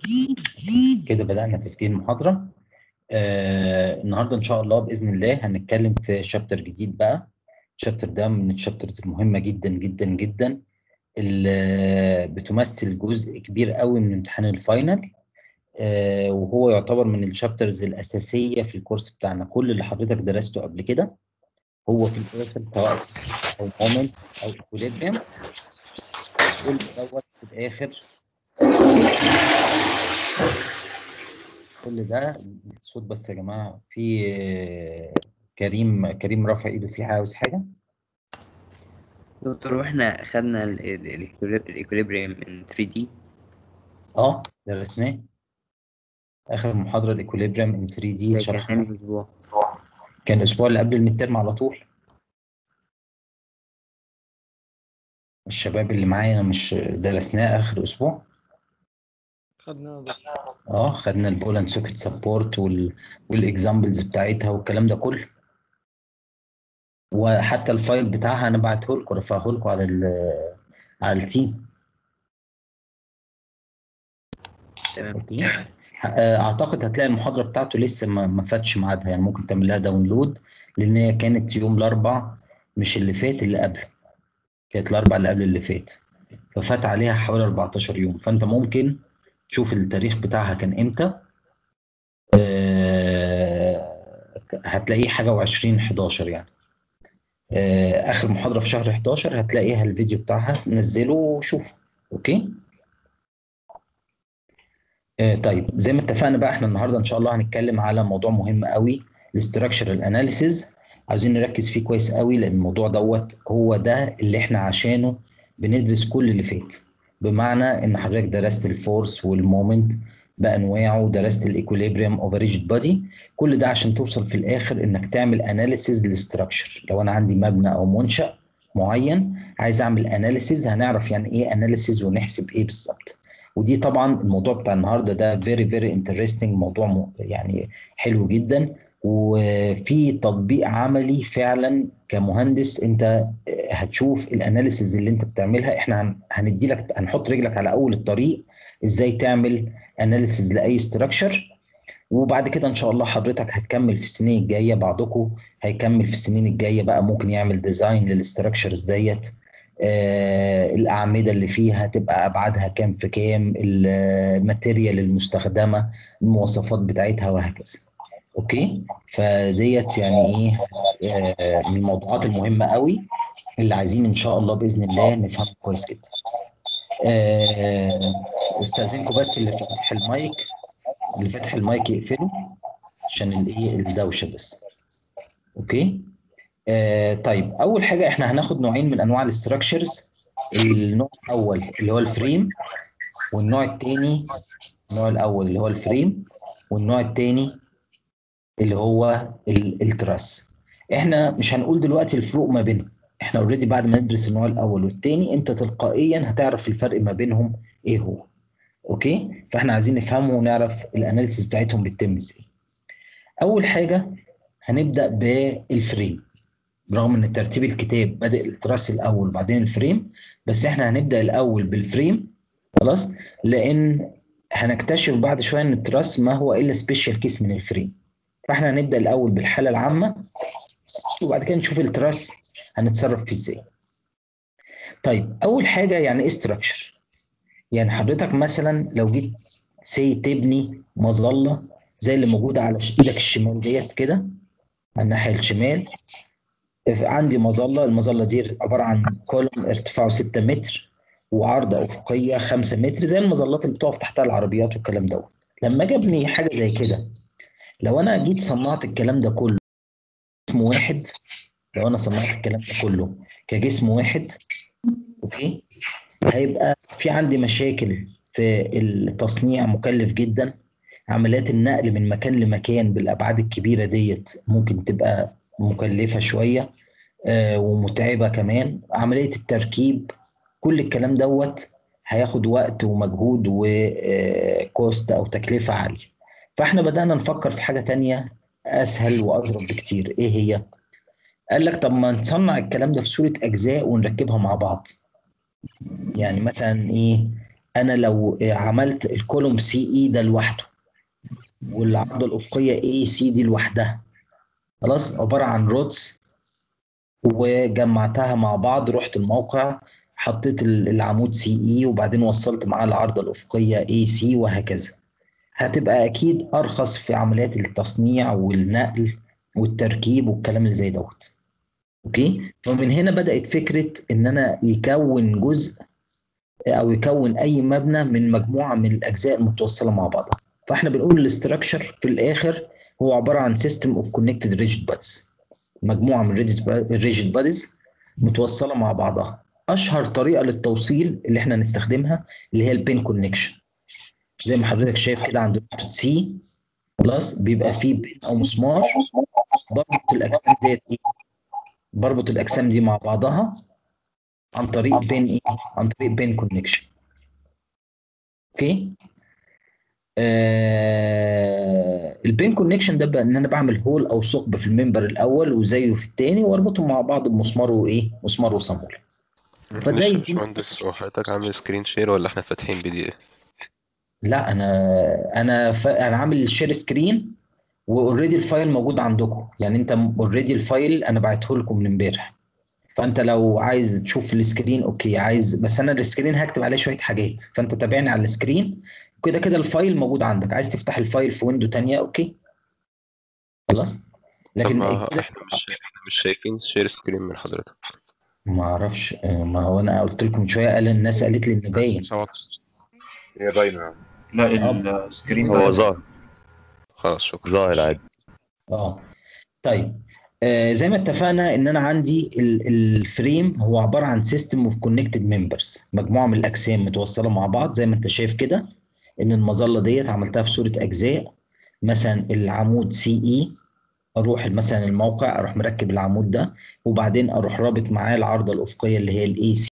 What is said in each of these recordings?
كده بدأنا تسجيل المحاضرة. النهاردة إن شاء الله بإذن الله هنتكلم في شابتر جديد بقى. الشابتر ده من الشابترز المهمة جدا جدا جدا، اللي بتمثل جزء كبير قوي من امتحان الفاينل. وهو يعتبر من الشابترز الأساسية في الكورس بتاعنا. كل اللي حضرتك درسته قبل كده هو في الآخر سواء أو مومنت أو إكوليبريم، كل دوت في الآخر. كل ده الصوت بس يا جماعة. في كريم رافع ايده، في عاوز حاجة؟ دكتور، واحنا خدنا الايكوليبريم من 3D. درسناه اخر محاضرة الايكوليبريم ان 3 دي ده كان شرحناه. تاني اسبوع. كان الاسبوع اللي قبل الميدترم على طول. الشباب اللي معايا مش درسناه اخر اسبوع؟ خدناه بس. خدنا البولان سوكيت سبورت والاكزامبلز بتاعتها والكلام ده كله، وحتى الفايل بتاعها انا بعته لكم، رفعه لكم على التيم. تمام. اوكي. اعتقد هتلاقي المحاضره بتاعته لسه ما فاتش ميعادها، يعني ممكن تعمل لها داونلود، لان هي كانت يوم الاربع، مش اللي فات، اللي قبله. كانت الاربع اللي قبل اللي فات، ففات عليها حوالي 14 يوم. فانت ممكن تشوف التاريخ بتاعها كان امتى. هتلاقيه حاجه و20 11 يعني. اخر محاضره في شهر 11 هتلاقيها الفيديو بتاعها، نزله وشوفه. اوكي. طيب زي ما اتفقنا بقى، احنا النهارده ان شاء الله هنتكلم على موضوع مهم قوي، الاستراكشرال اناليسيز. عاوزين نركز فيه كويس قوي، لان الموضوع دوت هو ده اللي احنا عشانه بندرس كل اللي فات. بمعنى ان حضرتك درست الفورس والمومنت بانواعه، ودرست الايكوليبريم اوف ريجيد بودي. كل ده عشان توصل في الاخر انك تعمل اناليسيز للاستراكشر. لو انا عندي مبنى او منشأ معين عايز اعمل اناليسيز، هنعرف يعني ايه اناليسيز ونحسب ايه بالظبط. ودي طبعا الموضوع بتاع النهارده ده فيري فيري انترستنج، موضوع يعني حلو جدا، وفي تطبيق عملي فعلا. كمهندس انت هتشوف الاناليسيز اللي انت بتعملها. احنا هندي لك، هنحط رجلك على اول الطريق ازاي تعمل اناليسيز لاي استراكشر. وبعد كده ان شاء الله حضرتك هتكمل في السنين الجايه، بعضكم هيكمل في السنين الجايه بقى، ممكن يعمل ديزاين للاستراكشرز ديت. الاعمده اللي فيها تبقى ابعادها كام في كام، الماتيريال المستخدمه، المواصفات بتاعتها، وهكذا. اوكي. فديت يعني ايه، من الموضوعات المهمه قوي اللي عايزين ان شاء الله باذن الله نفهمها كويس جدا. استاذنكم بس اللي فاتح المايك يقفله عشان الايه الدوشه بس. اوكي. طيب اول حاجه احنا هناخد نوعين من انواع الاستراكشرز. النوع الاول اللي هو الفريم، والنوع الثاني، النوع الاول اللي هو الفريم، والنوع الثاني اللي هو التراس. احنا مش هنقول دلوقتي الفروق ما بينهم، احنا اوريدي بعد ما ندرس النوع الاول والثاني انت تلقائيا هتعرف الفرق ما بينهم ايه هو. اوكي. فاحنا عايزين نفهمه ونعرف الاناليسيس بتاعتهم بتتم ازاي. اول حاجه هنبدا بالفريم. برغم ان ترتيب الكتاب بادئ التراس الاول وبعدين الفريم، بس احنا هنبدا الاول بالفريم. خلاص. لان هنكتشف بعد شويه ان التراس ما هو الا سبيشال كيس من الفريم. فاحنا هنبدا الاول بالحاله العامه، وبعد كده نشوف التراس هنتصرف فيه ازاي. طيب اول حاجه يعني ايه استراكشر؟ يعني حضرتك مثلا لو جيت تبني مظله زي اللي موجوده على ايدك الشمال ديت كده، على الناحيه الشمال عندي مظله. المظله دي عباره عن كولوم ارتفاعه 6 متر وعرض افقيه 5 متر، زي المظلات اللي بتقف تحتها العربيات والكلام دوت. لما اجي ابني حاجه زي كده، لو انا جيت صنعت الكلام ده كله جسم واحد، لو انا صنعت الكلام ده كله كجسم واحد، اوكي، هيبقى في عندي مشاكل في التصنيع، مكلف جدا. عمليات النقل من مكان لمكان بالابعاد الكبيره ديت ممكن تبقى مكلفه شويه، ومتعبه كمان. عمليه التركيب، كل الكلام دوت هياخد وقت ومجهود وكوست او تكلفه عاليه. فاحنا بدانا نفكر في حاجه تانية اسهل واضرب بكتير. ايه هي؟ قال لك طب ما نصنع الكلام ده في صوره اجزاء ونركبها مع بعض. يعني مثلا ايه؟ انا لو عملت الكولوم سي اي ده لوحده والعرضه الافقيه اي سي دي لوحدها، خلاص عباره عن رودز، وجمعتها مع بعض، رحت الموقع حطيت العمود سي اي وبعدين وصلت معاه العرضه الافقيه اي سي وهكذا، هتبقى اكيد ارخص في عمليات التصنيع والنقل والتركيب والكلام اللي زي دوت. اوكي، فمن هنا بدات فكره ان انا يكون جزء او يكون اي مبنى من مجموعه من الاجزاء المتوصله مع بعضها. فاحنا بنقول الاستراكشر في الاخر هو عباره عن سيستم اوف كونكتد ريجيد بادز، مجموعه من ريجيد بادز متوصله مع بعضها. اشهر طريقه للتوصيل اللي احنا نستخدمها اللي هي البين كونكشن، زي ما حضرتك شايف كده عند نقطه سي، خلاص بيبقى فيه بين او مسمار بربط الاجسام ديت ايه، بربط الاجسام دي مع بعضها عن طريق بين ايه، عن طريق بين كونكشن. اوكي، البين كونكشن ده بقى ان انا بعمل هول او ثقب في الممبر الاول وزيه في الثاني واربطهم مع بعض بمسمار وايه، مسمار وصامولة. فده معلش يا يديني. باشمهندس، هو حضرتك عامل سكرين شير ولا احنا فاتحين بي دي اف؟ لا انا عامل شير سكرين، واوريدي الفايل موجود عندكم، يعني انت اوريدي الفايل انا بعته لكم من امبارح. فانت لو عايز تشوف السكرين اوكي، عايز بس انا السكرين هكتب عليه شويه حاجات، فانت تابعني على السكرين. كده كده الفايل موجود عندك، عايز تفتح الفايل في ويندو تانية اوكي، خلاص. طب لكن ما كده احنا مش شايفين شير سكرين من حضرتك. ما اعرفش، ما هو انا قلت لكم من شويه، قال الناس قالت لي انه باين. صوت. هي باينة. لا، السكرين هو باين. ظاهر، خلاص شكرا. ظاهر عادي. اه طيب، زي ما اتفقنا ان انا عندي الفريم هو عباره عن سيستم اوف كونكتد ممبرز، مجموعه من الاجسام متوصله مع بعض زي ما انت شايف كده. ان المظله ديت عملتها في صوره اجزاء، مثلا العمود سي اي، اروح مثلا الموقع اروح مركب العمود ده، وبعدين اروح رابط معاه العرضه الافقيه اللي هي الاي سي،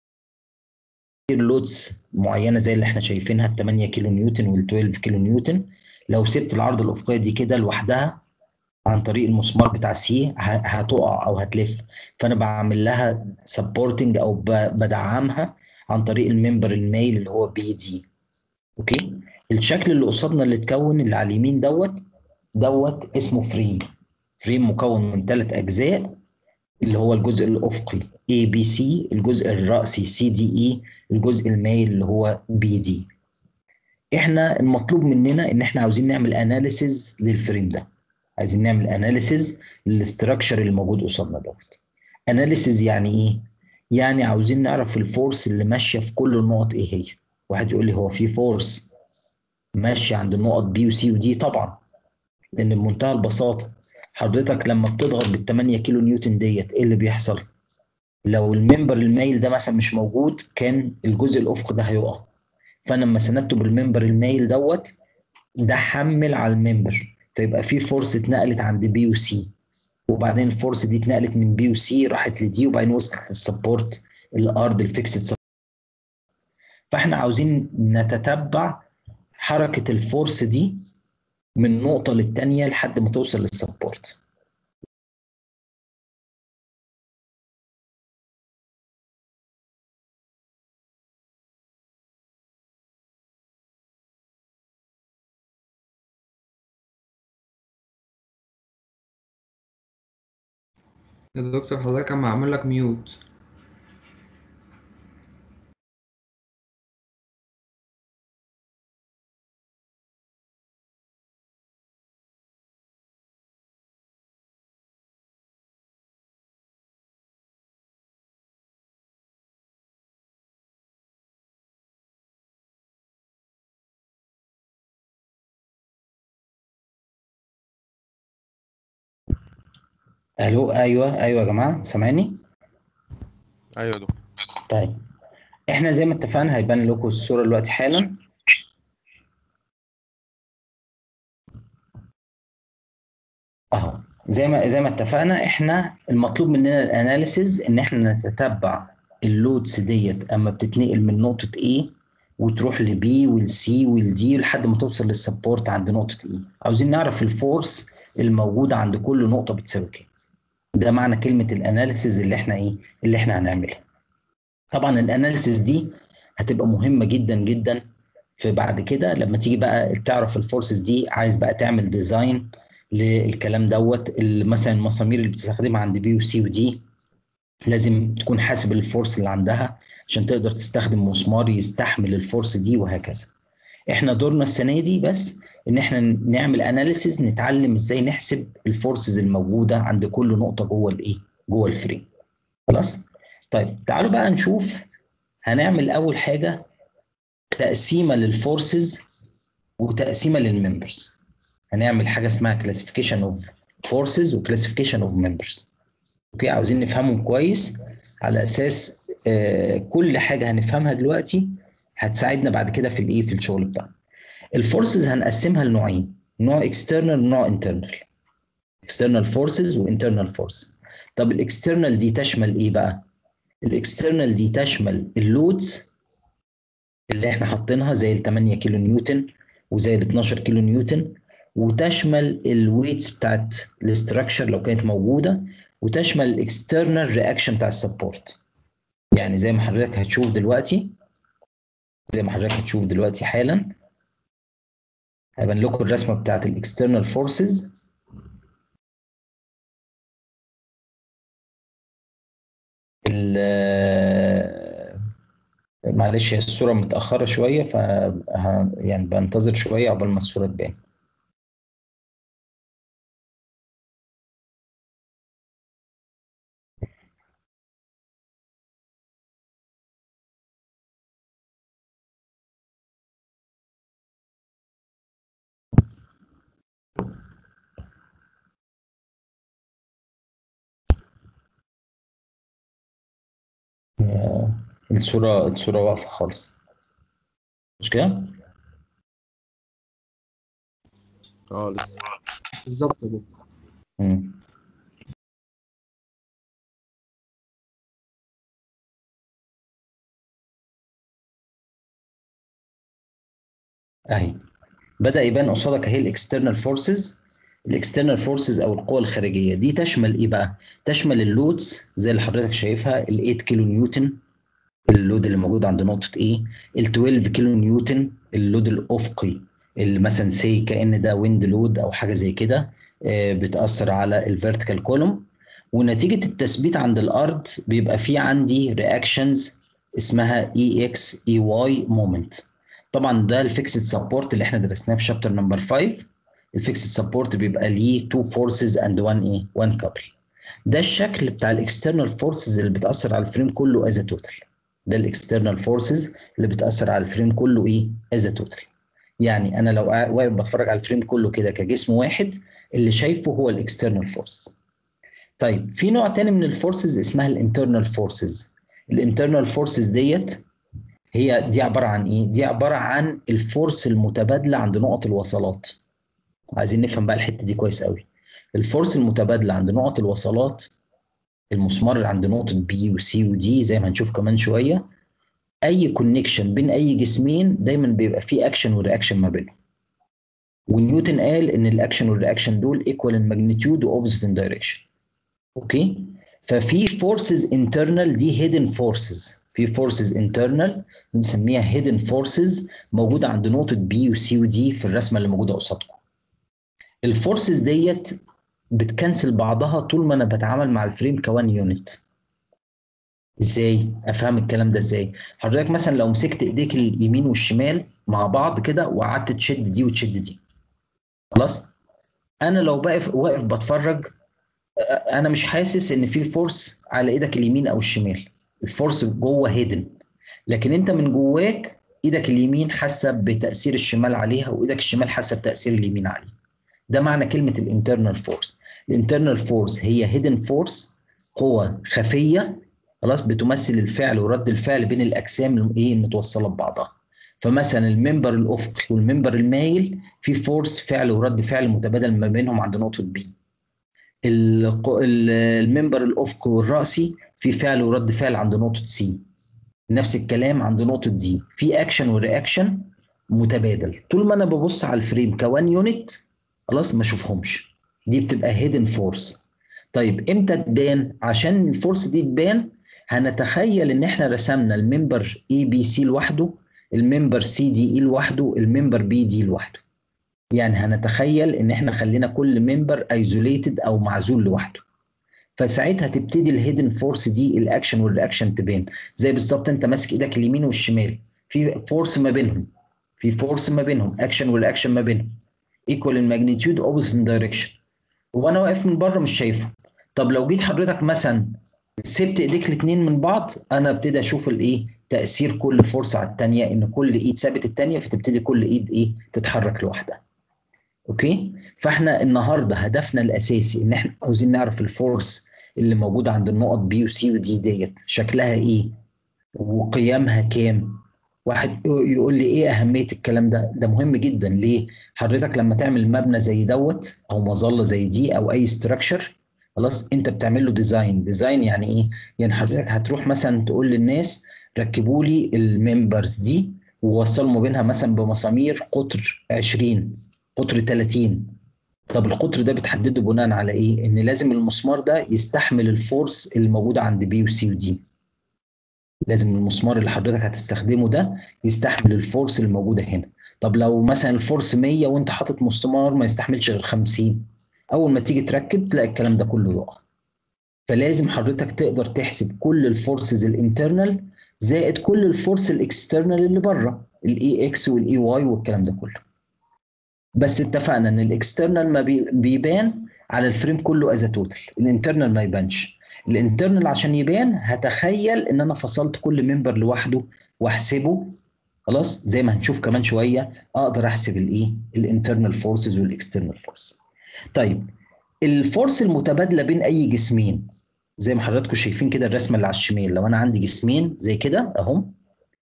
لودز معينه زي اللي احنا شايفينها ال 8 كيلو نيوتن وال 12 كيلو نيوتن. لو سبت العرضه الافقيه دي كده لوحدها عن طريق المسمار بتاع سي هتقع او هتلف، فانا بعمل لها سبورتنج او بدعمها عن طريق الممبر المايل اللي هو بي دي. اوكي، الشكل اللي قصادنا اللي اتكون اللي على اليمين دوت اسمه فريم. فريم مكون من 3 اجزاء، اللي هو الجزء الافقي اي بي سي، الجزء الرأسي سي دي اي، الجزء المايل اللي هو بي دي. احنا المطلوب مننا ان احنا عاوزين نعمل اناليسيز للفريم ده، عايزين نعمل اناليسيز للاستراكشر اللي موجود قصادنا دوت. اناليسيز يعني ايه؟ يعني عاوزين نعرف الفورس اللي ماشيه في كل النقط ايه هي. واحد يقول لي هو في فورس ماشيه عند النقط بي وسي ودي؟ طبعا، لان بمنتهى البساطه حضرتك لما بتضغط بال 8 كيلو نيوتن ديت ايه اللي بيحصل؟ لو الممبر المايل ده مثلا مش موجود كان الجزء الافقي ده هيقع، فانا لما سندته بالممبر المايل دوت ده حمل على الممبر، فيبقى في فورس اتنقلت عند بي وسي، وبعدين الفورس دي اتنقلت من بي وسي راحت لدي، وبعدين وصلت للسبورت الارض الفيكسد سبورت. فاحنا عاوزين نتتبع حركه الفورس دي من نقطه للتانيه لحد ما توصل للسبورت. يا دكتور حضرتك اما اعمل لك ميوت. الو، ايوه يا جماعه سامعني؟ ايوه يا دكتور. طيب، احنا زي ما اتفقنا هيبان لكم الصوره دلوقتي حالا. اهو زي ما اتفقنا، احنا المطلوب مننا الاناليسز ان احنا نتتبع اللودز ديت اما بتتنقل من نقطه A وتروح لبي والسي والدي لحد ما توصل للسبورت عند نقطه E. عاوزين نعرف الفورس الموجوده عند كل نقطه بتساوي كام. ده معنى كلمه الاناليسز اللي احنا هنعملها. طبعا الاناليسز دي هتبقى مهمه جدا جدا. في بعد كده لما تيجي بقى تعرف الفورسز دي، عايز بقى تعمل ديزاين للكلام دوت. مثلا المسامير اللي بتستخدمها عند بي وسي ودي لازم تكون حاسب الفورس اللي عندها عشان تقدر تستخدم مسمار يستحمل الفورس دي، وهكذا. احنا دورنا السنه دي بس ان احنا نعمل اناليسيز، نتعلم ازاي نحسب الفورسز الموجوده عند كل نقطه جوه الايه، جوه الفريم. خلاص. طيب تعالوا بقى نشوف. هنعمل اول حاجه تقسيمه للفورسز وتقسيمه للممبرز. هنعمل حاجه اسمها كلاسيفيكيشن اوف فورسز وكلاسيفيكيشن اوف ممبرز. اوكي، عاوزين نفهمهم كويس على اساس كل حاجه هنفهمها دلوقتي هتساعدنا بعد كده في الايه، في الشغل بتاعنا. الفورسز هنقسمها لنوعين، نوع اكسترنال ونوع انترنال. اكسترنال فورسز وانترنال فورس. طب الاكسترنال دي تشمل ايه بقى؟ الاكسترنال دي تشمل اللودز اللي احنا حاطينها زي ال 8 كيلو نيوتن وزي ال 12 كيلو نيوتن، وتشمل الويتس بتاعت الاستراكشر لو كانت موجوده، وتشمل الاكسترنال رياكشن بتاع السبورت. يعني زي ما حضرتك هتشوف دلوقتي حالا هيبان لكم الرسمه بتاعت الاكسترنال فورسز. معلش هي الصوره متاخره شويه، يعني بنتظر شويه عقبال ما الصوره تبان. الصوره واقفه خالص، مش كده؟ اه لسه. بالظبط يا دكتور. مم. اهي بدأ يبان قصادك اهي الاكسترنال فورسز. الاكسترنال فورسز او القوى الخارجيه دي تشمل ايه بقى؟ تشمل اللودز زي اللي حضرتك شايفها، ال 8 كيلو نيوتن اللود اللي موجود عند نقطه ايه، ال 12 كيلو نيوتن اللود الافقي اللي مثلا سي كأن ده ويند لود او حاجه زي كده، بتأثر على الفيرتيكال كولوم. ونتيجه التثبيت عند الارض بيبقى في عندي رياكشنز اسمها اي اكس اي واي مومنت. طبعا ده الفيكسد سبورت اللي احنا درسناه في شابتر نمبر 5. الفيكسد سبورت بيبقى ليه 2 فورسز اند 1 كابل. ده الشكل بتاع الاكسترنال فورسز اللي بتاثر على الفريم كله از توتال. ده الاكسترنال فورسز اللي بتاثر على الفريم كله ايه، از توتال. يعني انا لو واقف بتفرج على الفريم كله كده كجسم واحد، اللي شايفه هو الاكسترنال فورسز. طيب في نوع تاني من الفورسز اسمها الانترنال فورسز. الانترنال فورسز ديت دي عباره عن ايه؟ دي عباره عن الفورس المتبادله عند نقط الوصلات. عايزين نفهم بقى الحته دي كويس قوي. الفورس المتبادله عند نقط الوصلات، المسمار اللي عند نقطه بي وسي ودي زي ما هنشوف كمان شويه، اي كونكشن بين اي جسمين دايما بيبقى فيه اكشن ورياكشن ما بينهم. ونيوتن قال ان الاكشن والرياكشن دول ايكوال ان ماجنتيود واوبوزيت ان دايركشن. اوكي؟ ففي فورسز انترنال دي هيدن فورسز، في فورسز انترنال بنسميها هيدن فورسز موجوده عند نقطه بي وسي ودي في الرسمه اللي موجوده قصادكم. الفورسز ديت بتكنسل بعضها طول ما انا بتعامل مع الفريم كوان يونت. ازاي افهم الكلام ده؟ ازاي حضرتك مثلا لو مسكت ايديك اليمين والشمال مع بعض كده وقعدت تشد دي وتشد دي، خلاص، انا لو واقف بتفرج، انا مش حاسس ان في فورس على ايدك اليمين او الشمال. الفورس جوه هيدن، لكن انت من جواك ايدك اليمين حاسه بتاثير الشمال عليها، وايدك الشمال حاسه بتاثير اليمين عليها. ده معنى كلمه الانترنال فورس. الانترنال فورس هي هيدن فورس، قوه خفيه، خلاص، بتمثل الفعل ورد الفعل بين الاجسام المتوصله ببعضها. فمثلا الممبر الافقي والممبر المايل في فورس فعل ورد فعل متبادل ما بينهم عند نقطه بي. الممبر الافقي والراسي في فعل ورد فعل عند نقطه سي. نفس الكلام عند نقطه دي، في اكشن ورياكشن متبادل. طول ما انا ببص على الفريم كوان يونت، خلاص، ما اشوفهمش. دي بتبقى هيدن فورس. طيب امتى تبان؟ عشان الفورس دي تبان هنتخيل ان احنا رسمنا الممبر اي بي سي لوحده، الممبر سي دي اي لوحده، الممبر بي دي لوحده. يعني هنتخيل ان احنا خلينا كل ممبر ايزوليتد او معزول لوحده. فساعتها تبتدي الهيدن فورس دي الاكشن والرياكشن تبان. زي بالظبط انت ماسك ايدك اليمين والشمال، في فورس ما بينهم، اكشن والرياكشن ما بينهم ايكوال الماجنتيود اوبوزيت دايركشن، وانا واقف من بره مش شايفه. طب لو جيت حضرتك مثلا سبت ايديك الاثنين من بعض، انا ابتدي اشوف الايه تاثير كل فورس على الثانيه، ان كل ايد سابت الثانيه، فتبتدي كل ايد ايه تتحرك لوحدها. اوكي. فاحنا النهارده هدفنا الاساسي ان احنا عاوزين نعرف الفورس اللي موجوده عند النقط بي وسي ودي ديت شكلها ايه وقيمها كام. واحد يقول لي ايه اهميه الكلام ده؟ ده مهم جدا. ليه؟ حضرتك لما تعمل مبنى زي دوت او مظله زي دي او اي ستراكشر، خلاص انت بتعمل له ديزاين يعني ايه؟ يعني حضرتك هتروح مثلا تقول للناس ركبوا لي الممبرز دي ووصلوا ما بينها مثلا بمسامير قطر 20 قطر 30. طب القطر ده بتحدده بناء على ايه؟ ان لازم المسمار ده يستحمل الفورس اللي موجوده عند بي وسي ودي. لازم المسمار اللي حضرتك هتستخدمه ده يستحمل الفورس اللي موجوده هنا. طب لو مثلا الفورس 100 وانت حاطط مسمار ما يستحملش غير 50، اول ما تيجي تركب تلاقي الكلام ده كله يقع. فلازم حضرتك تقدر تحسب كل الفورسز الانترنال زائد كل الفورس الاكسترنال اللي بره، الاي اكس والاي واي والكلام ده كله. بس اتفقنا ان الاكسترنال ما بيبان على الفريم كله از توتال، الانترنال ما يبانش. الانترنال عشان يبان هتخيل ان انا فصلت كل ممبر لوحده واحسبه. خلاص زي ما هنشوف كمان شويه اقدر احسب الايه الانترنال فورسز والاكسترنال فورس. طيب الفورس المتبادله بين اي جسمين، زي ما حضراتكم شايفين كده الرسمه اللي على الشمال، لو انا عندي جسمين زي كده اهم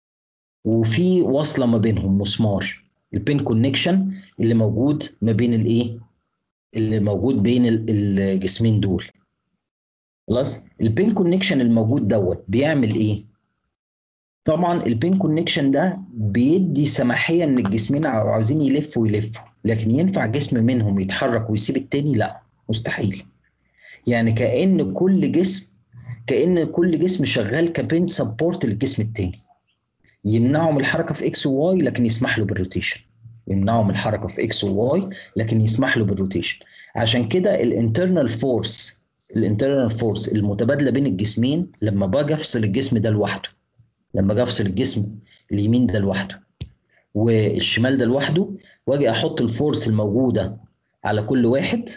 وفي وصله ما بينهم مسمار، البين كونكشن اللي موجود ما بين الايه اللي موجود بين الجسمين دول. خلاص البين كونكشن الموجود دوت بيعمل ايه؟ طبعا البين كونكشن ده بيدي سماحيه ان الجسمين عاوزين يلفوا يلفوا، لكن ينفع جسم منهم يتحرك ويسيب التاني؟ لا، مستحيل. يعني كأن كل جسم شغال كبين سبورت للجسم التاني، يمنعه من الحركه في اكس وواي لكن يسمح له بالروتيشن، يمنعه من الحركه في اكس وواي لكن يسمح له بالروتيشن. عشان كده الانترنال فورس المتبادله بين الجسمين، لما باجي افصل الجسم ده لوحده، لما اجي افصل الجسم اليمين ده لوحده والشمال ده لوحده، واجي احط الفورس الموجوده على كل واحد،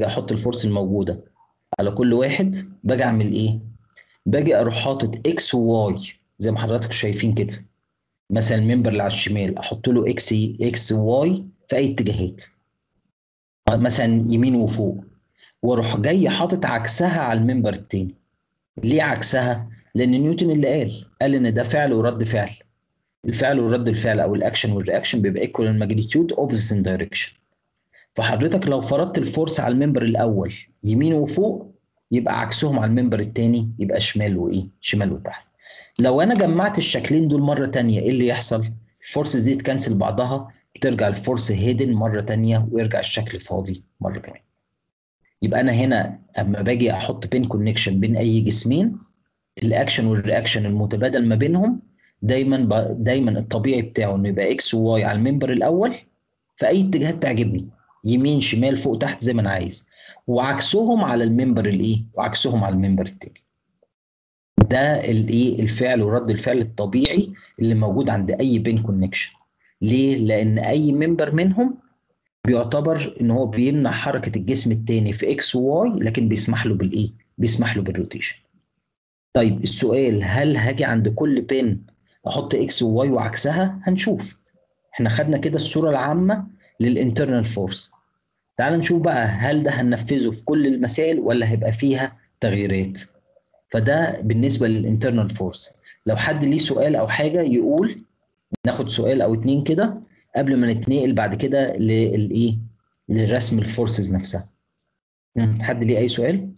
باجي اعمل ايه؟ باجي اروح حاطط اكس وواي زي ما حضراتكم شايفين كده. مثلا الممبر اللي على الشمال احط له اكس واي في اي اتجاهات، مثلا يمين وفوق، واروح جاي حاطط عكسها على الممبر التاني. ليه عكسها؟ لان نيوتن اللي قال ان ده فعل ورد فعل، الفعل ورد الفعل او الاكشن والرياكشن بيبقى ايكوال الماجنتيود اوبوزيت ان دايركشن. فحضرتك لو فرضت الفورس على الممبر الاول يمين وفوق، يبقى عكسهم على الممبر الثاني يبقى شمال وتحت. لو انا جمعت الشكلين دول مره ثانيه ايه اللي يحصل؟ الفورسز دي تكنسل بعضها، بترجع الفورس هيدن مره ثانيه ويرجع الشكل فاضي مره كمان. يبقى انا هنا اما باجي احط بين كونكشن بين اي جسمين، الاكشن والرياكشن المتبادل ما بينهم دايما الطبيعي بتاعه انه يبقى اكس وواي على الممبر الاول في اي اتجاهات تعجبني، يمين شمال فوق تحت زي ما انا عايز، وعكسهم على الممبر التاني. ده الفعل ورد الفعل الطبيعي اللي موجود عند اي بين كونكشن. ليه؟ لان اي ممبر منهم بيعتبر ان هو بيمنع حركه الجسم التاني في اكس وواي، لكن بيسمح له بالروتيشن. طيب السؤال، هل هاجي عند كل بين احط اكس وواي وعكسها؟ هنشوف. احنا خدنا كده الصوره العامه للانترنال فورس. تعال نشوف بقى هل ده هننفذه في كل المسائل ولا هيبقى فيها تغييرات. فده بالنسبه للانترنال فورس. لو حد ليه سؤال او حاجه يقول، ناخد سؤال او اتنين كده قبل ما نتنقل بعد كده لرسم الفورسز نفسها. حد ليه اي سؤال؟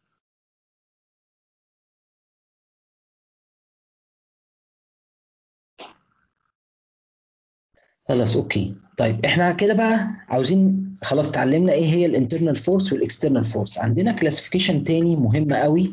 خلاص اوكي. طيب احنا كده بقى عاوزين خلاص اتعلمنا ايه هي الانترنال فورس والاكسترنال فورس. عندنا كلاسيفيكيشن تاني مهم قوي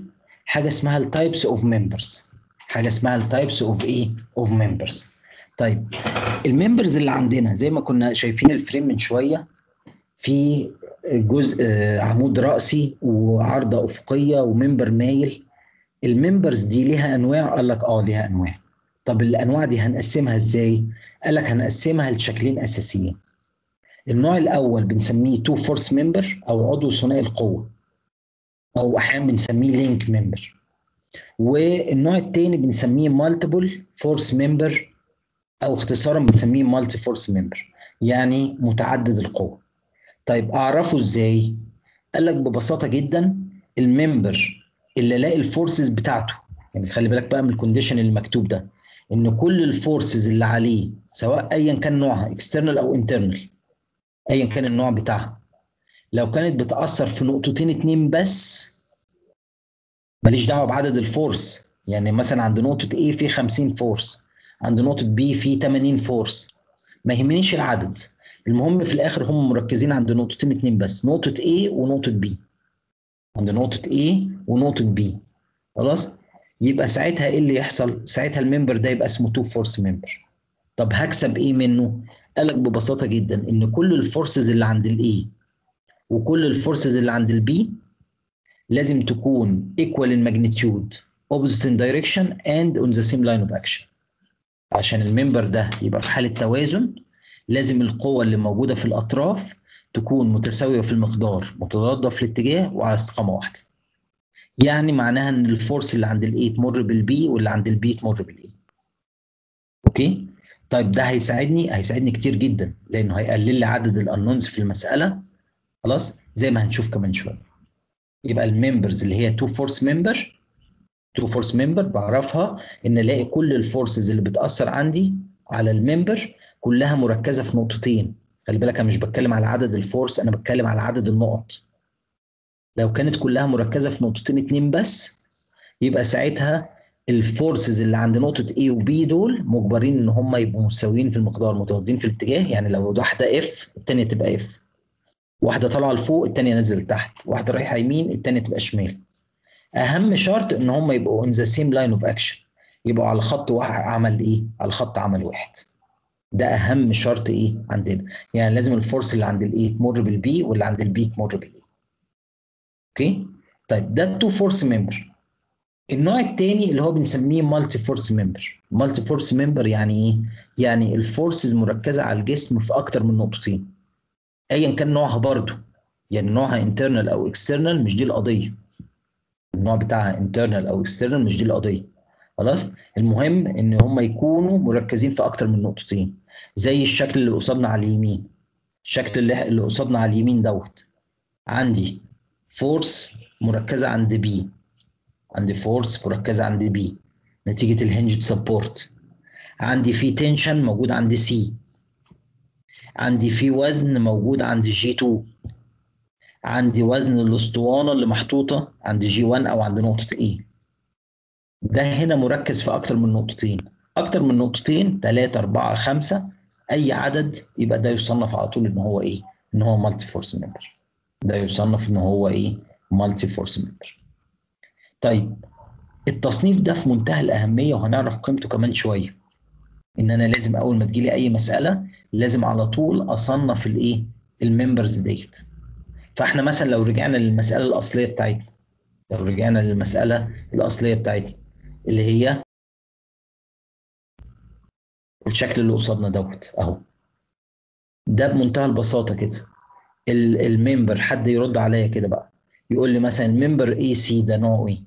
حاجه اسمها التايبس اوف ممبرز. حاجه اسمها التايبس اوف ايه؟ اوف ممبرز. طيب الممبرز اللي عندنا زي ما كنا شايفين الفريم من شويه، في جزء عمود رأسي وعارضه افقيه وممبر مايل. الممبرز دي ليها انواع؟ قال لك ليها انواع. طب الانواع دي هنقسمها ازاي؟ قال لك هنقسمها لشكلين اساسيين. النوع الاول بنسميه تو فورس ممبر او عضو ثنائي القوه، او احيانا بنسميه لينك ممبر. والنوع الثاني بنسميه مالتيبل فورس ممبر، او اختصارا بنسميه مالتي فورس ممبر، يعني متعدد القوه. طيب اعرفه ازاي؟ قال لك ببساطه جدا، الممبر اللي الاقي الفورسز بتاعته، يعني خلي بالك بقى من الكونديشن اللي مكتوب ده، ان كل الفورسز اللي عليه سواء ايا كان نوعها اكسترنال او انترنال، ايا كان النوع بتاعها، لو كانت بتاثر في نقطتين اتنين بس، ماليش دعوه بعدد الفورس. يعني مثلا عند نقطه A في 50 فورس، عند نقطه B في 80 فورس، ما يهمنيش العدد. المهم في الاخر هم مركزين عند نقطتين اتنين بس، نقطه A ونقطه B. عند نقطه A ونقطه B، خلاص. يبقى ساعتها ايه اللي يحصل؟ ساعتها الممبر ده يبقى اسمه تو فورس ممبر. طب هكسب ايه منه؟ قالك ببساطه جدا ان كل الفورسز اللي عند الاي وكل الفورسز اللي عند البي لازم تكون equal in magnitude, opposite in direction and on the same line of action. عشان الممبر ده يبقى في حاله توازن، لازم القوة اللي موجودة في الأطراف تكون متساوية في المقدار، متضادة في الاتجاه، وعلى استقامة واحدة. يعني معناها ان الفورس اللي عند الاي تمر بالبي واللي عند البي تمر بالاي. اوكي؟ طيب ده هيساعدني كتير جدا، لانه هيقلل لي عدد الانونز في المساله، خلاص، زي ما هنشوف كمان شويه. يبقى الممبرز اللي هي تو فورس ممبر بعرفها ان الاقي كل الفورسز اللي بتاثر عندي على الممبر كلها مركزه في نقطتين. خلي بالك انا مش بتكلم على عدد الفورس، انا بتكلم على عدد النقط. لو كانت كلها مركزه في نقطتين اتنين بس، يبقى ساعتها الفورسز اللي عند نقطة A و B دول مجبرين ان هم يبقوا مساويين في المقدار، متضادين في الاتجاه. يعني لو واحدة F الثانية تبقى F، واحدة طالعة لفوق الثانية نازلة لتحت، واحدة رايحة يمين الثانية تبقى شمال. أهم شرط ان هم يبقوا in the same line of action، يبقوا على خط واحد عمل ايه؟ على خط عمل واحد. ده أهم شرط ايه عندنا، يعني لازم الفورس اللي عند الاي تمر بالبي واللي عند البي تمر بالاي. اوكي؟ طيب ده تو فورس ممبر. النوع الثاني اللي هو بنسميه مالتي فورس ممبر. مالتي فورس ممبر يعني ايه؟ يعني الفورسز مركزه على الجسم في اكتر من نقطتين، ايا كان نوعها برضه. يعني نوعها انترنال او اكسترنال مش دي القضيه، النوع بتاعها انترنال او اكسترنال مش دي القضيه، خلاص. المهم ان هم يكونوا مركزين في اكتر من نقطتين، زي الشكل اللي قصادنا على اليمين. الشكل اللي قصادنا على اليمين دوت، عندي فورس مركزه عند بي، عندي فورس مركزه عند بي نتيجه الهنجد سبورت، عندي في تنشن موجود عند سي، عندي في وزن موجود عند جي 2، عندي وزن الاسطوانه اللي محطوطه عند جي 1 او عند نقطه اي. ده هنا مركز في اكتر من نقطتين، اكتر من نقطتين 3 4 5 اي عدد، يبقى ده يصنف على طول ان هو ايه؟ ان هو مالتي فورس ممبر. ده يصنف ان هو ايه؟ مالتي فورس ممبر. طيب التصنيف ده في منتهى الاهميه وهنعرف قيمته كمان شويه. ان انا لازم اول ما تجيلي اي مساله لازم على طول اصنف الايه؟ الممبرز ديت. فاحنا مثلا لو رجعنا للمساله الاصليه بتاعتنا، اللي هي الشكل اللي قصادنا دوت اهو، ده بمنتهى البساطه كده. الممبر، حد يرد عليا كده بقى يقول لي مثلا الممبر اي سي ده نوعه ايه؟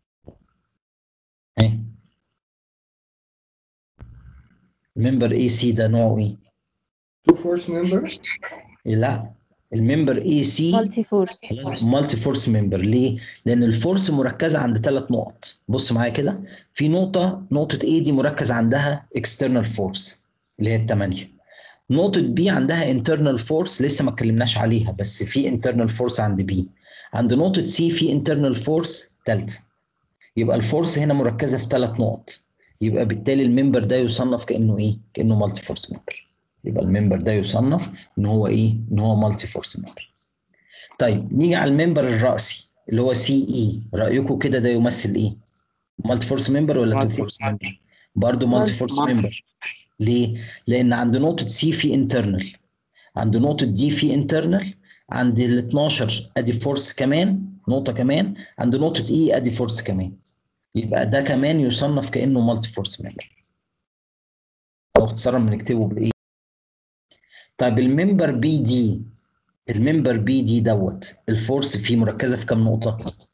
الممبر اي سي ده نوعه ايه؟ تو فورس ممبر. لا، الممبر اي سي مالتي فورس. خلاص مالتي فورس ممبر. ليه؟ لان الفورس مركزه عند 3 نقط. بص معايا كده، في نقطه A دي مركز عندها اكسترنال فورس اللي هي ال8. نقطه B عندها انترنال فورس لسه ما اتكلمناش عليها، بس في انترنال فورس عند B. عند نقطه C في انترنال فورس ثالثه. يبقى الفورس هنا مركزه في 3 نقط، يبقى بالتالي الممبر ده يصنف كانه ايه؟ كانه مالتي فورس ممبر. يبقى الممبر ده يصنف ان هو ايه؟ ان هو مالتي فورس ممبر. طيب نيجي على الممبر الرأسي. اللي هو سي اي، رايكم كده ده يمثل ايه؟ مالتي فورس ممبر ولا تو فورس ممبر؟ برضه مالتي فورس ممبر. ليه؟ لان عند نقطه سي في انترنال، عند نقطه دي في انترنال، عند ال 12 ادي فورس كمان نقطه كمان، عند نقطه اي ادي فورس كمان، يبقى ده كمان يصنف كانه مالتي فورس ممبر، او اختصارا بنكتبه بايه؟ طيب الممبر بي دي، الممبر بي دي دوت الفورس فيه مركزه في كام نقطه؟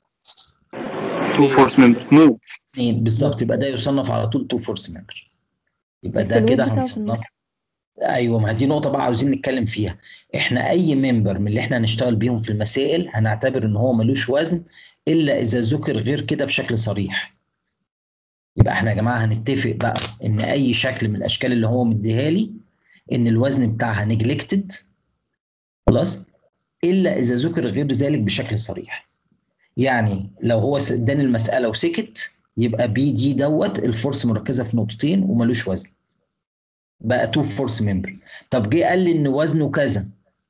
2 فورس ممبر موف. 2 بالظبط، يبقى ده يصنف على طول 2 فورس ممبر. يبقى بس ده الويت كده بتاعه هنصنف. ايوه، ما دي نقطه بقى عاوزين نتكلم فيها. احنا اي ممبر من اللي احنا هنشتغل بيهم في المسائل هنعتبر ان هو ملوش وزن الا اذا ذكر غير كده بشكل صريح. يبقى احنا يا جماعه هنتفق بقى ان اي شكل من الاشكال اللي هو مديها لي ان الوزن بتاعها نجلكتد، خلاص، الا اذا ذكر غير ذلك بشكل صريح. يعني لو هو اداني المساله وسكت، يبقى بي دي دوت الفورس مركزه في نقطتين وملوش وزن، بقى 2 فورس ممبر. طب جه قال لي ان وزنه كذا،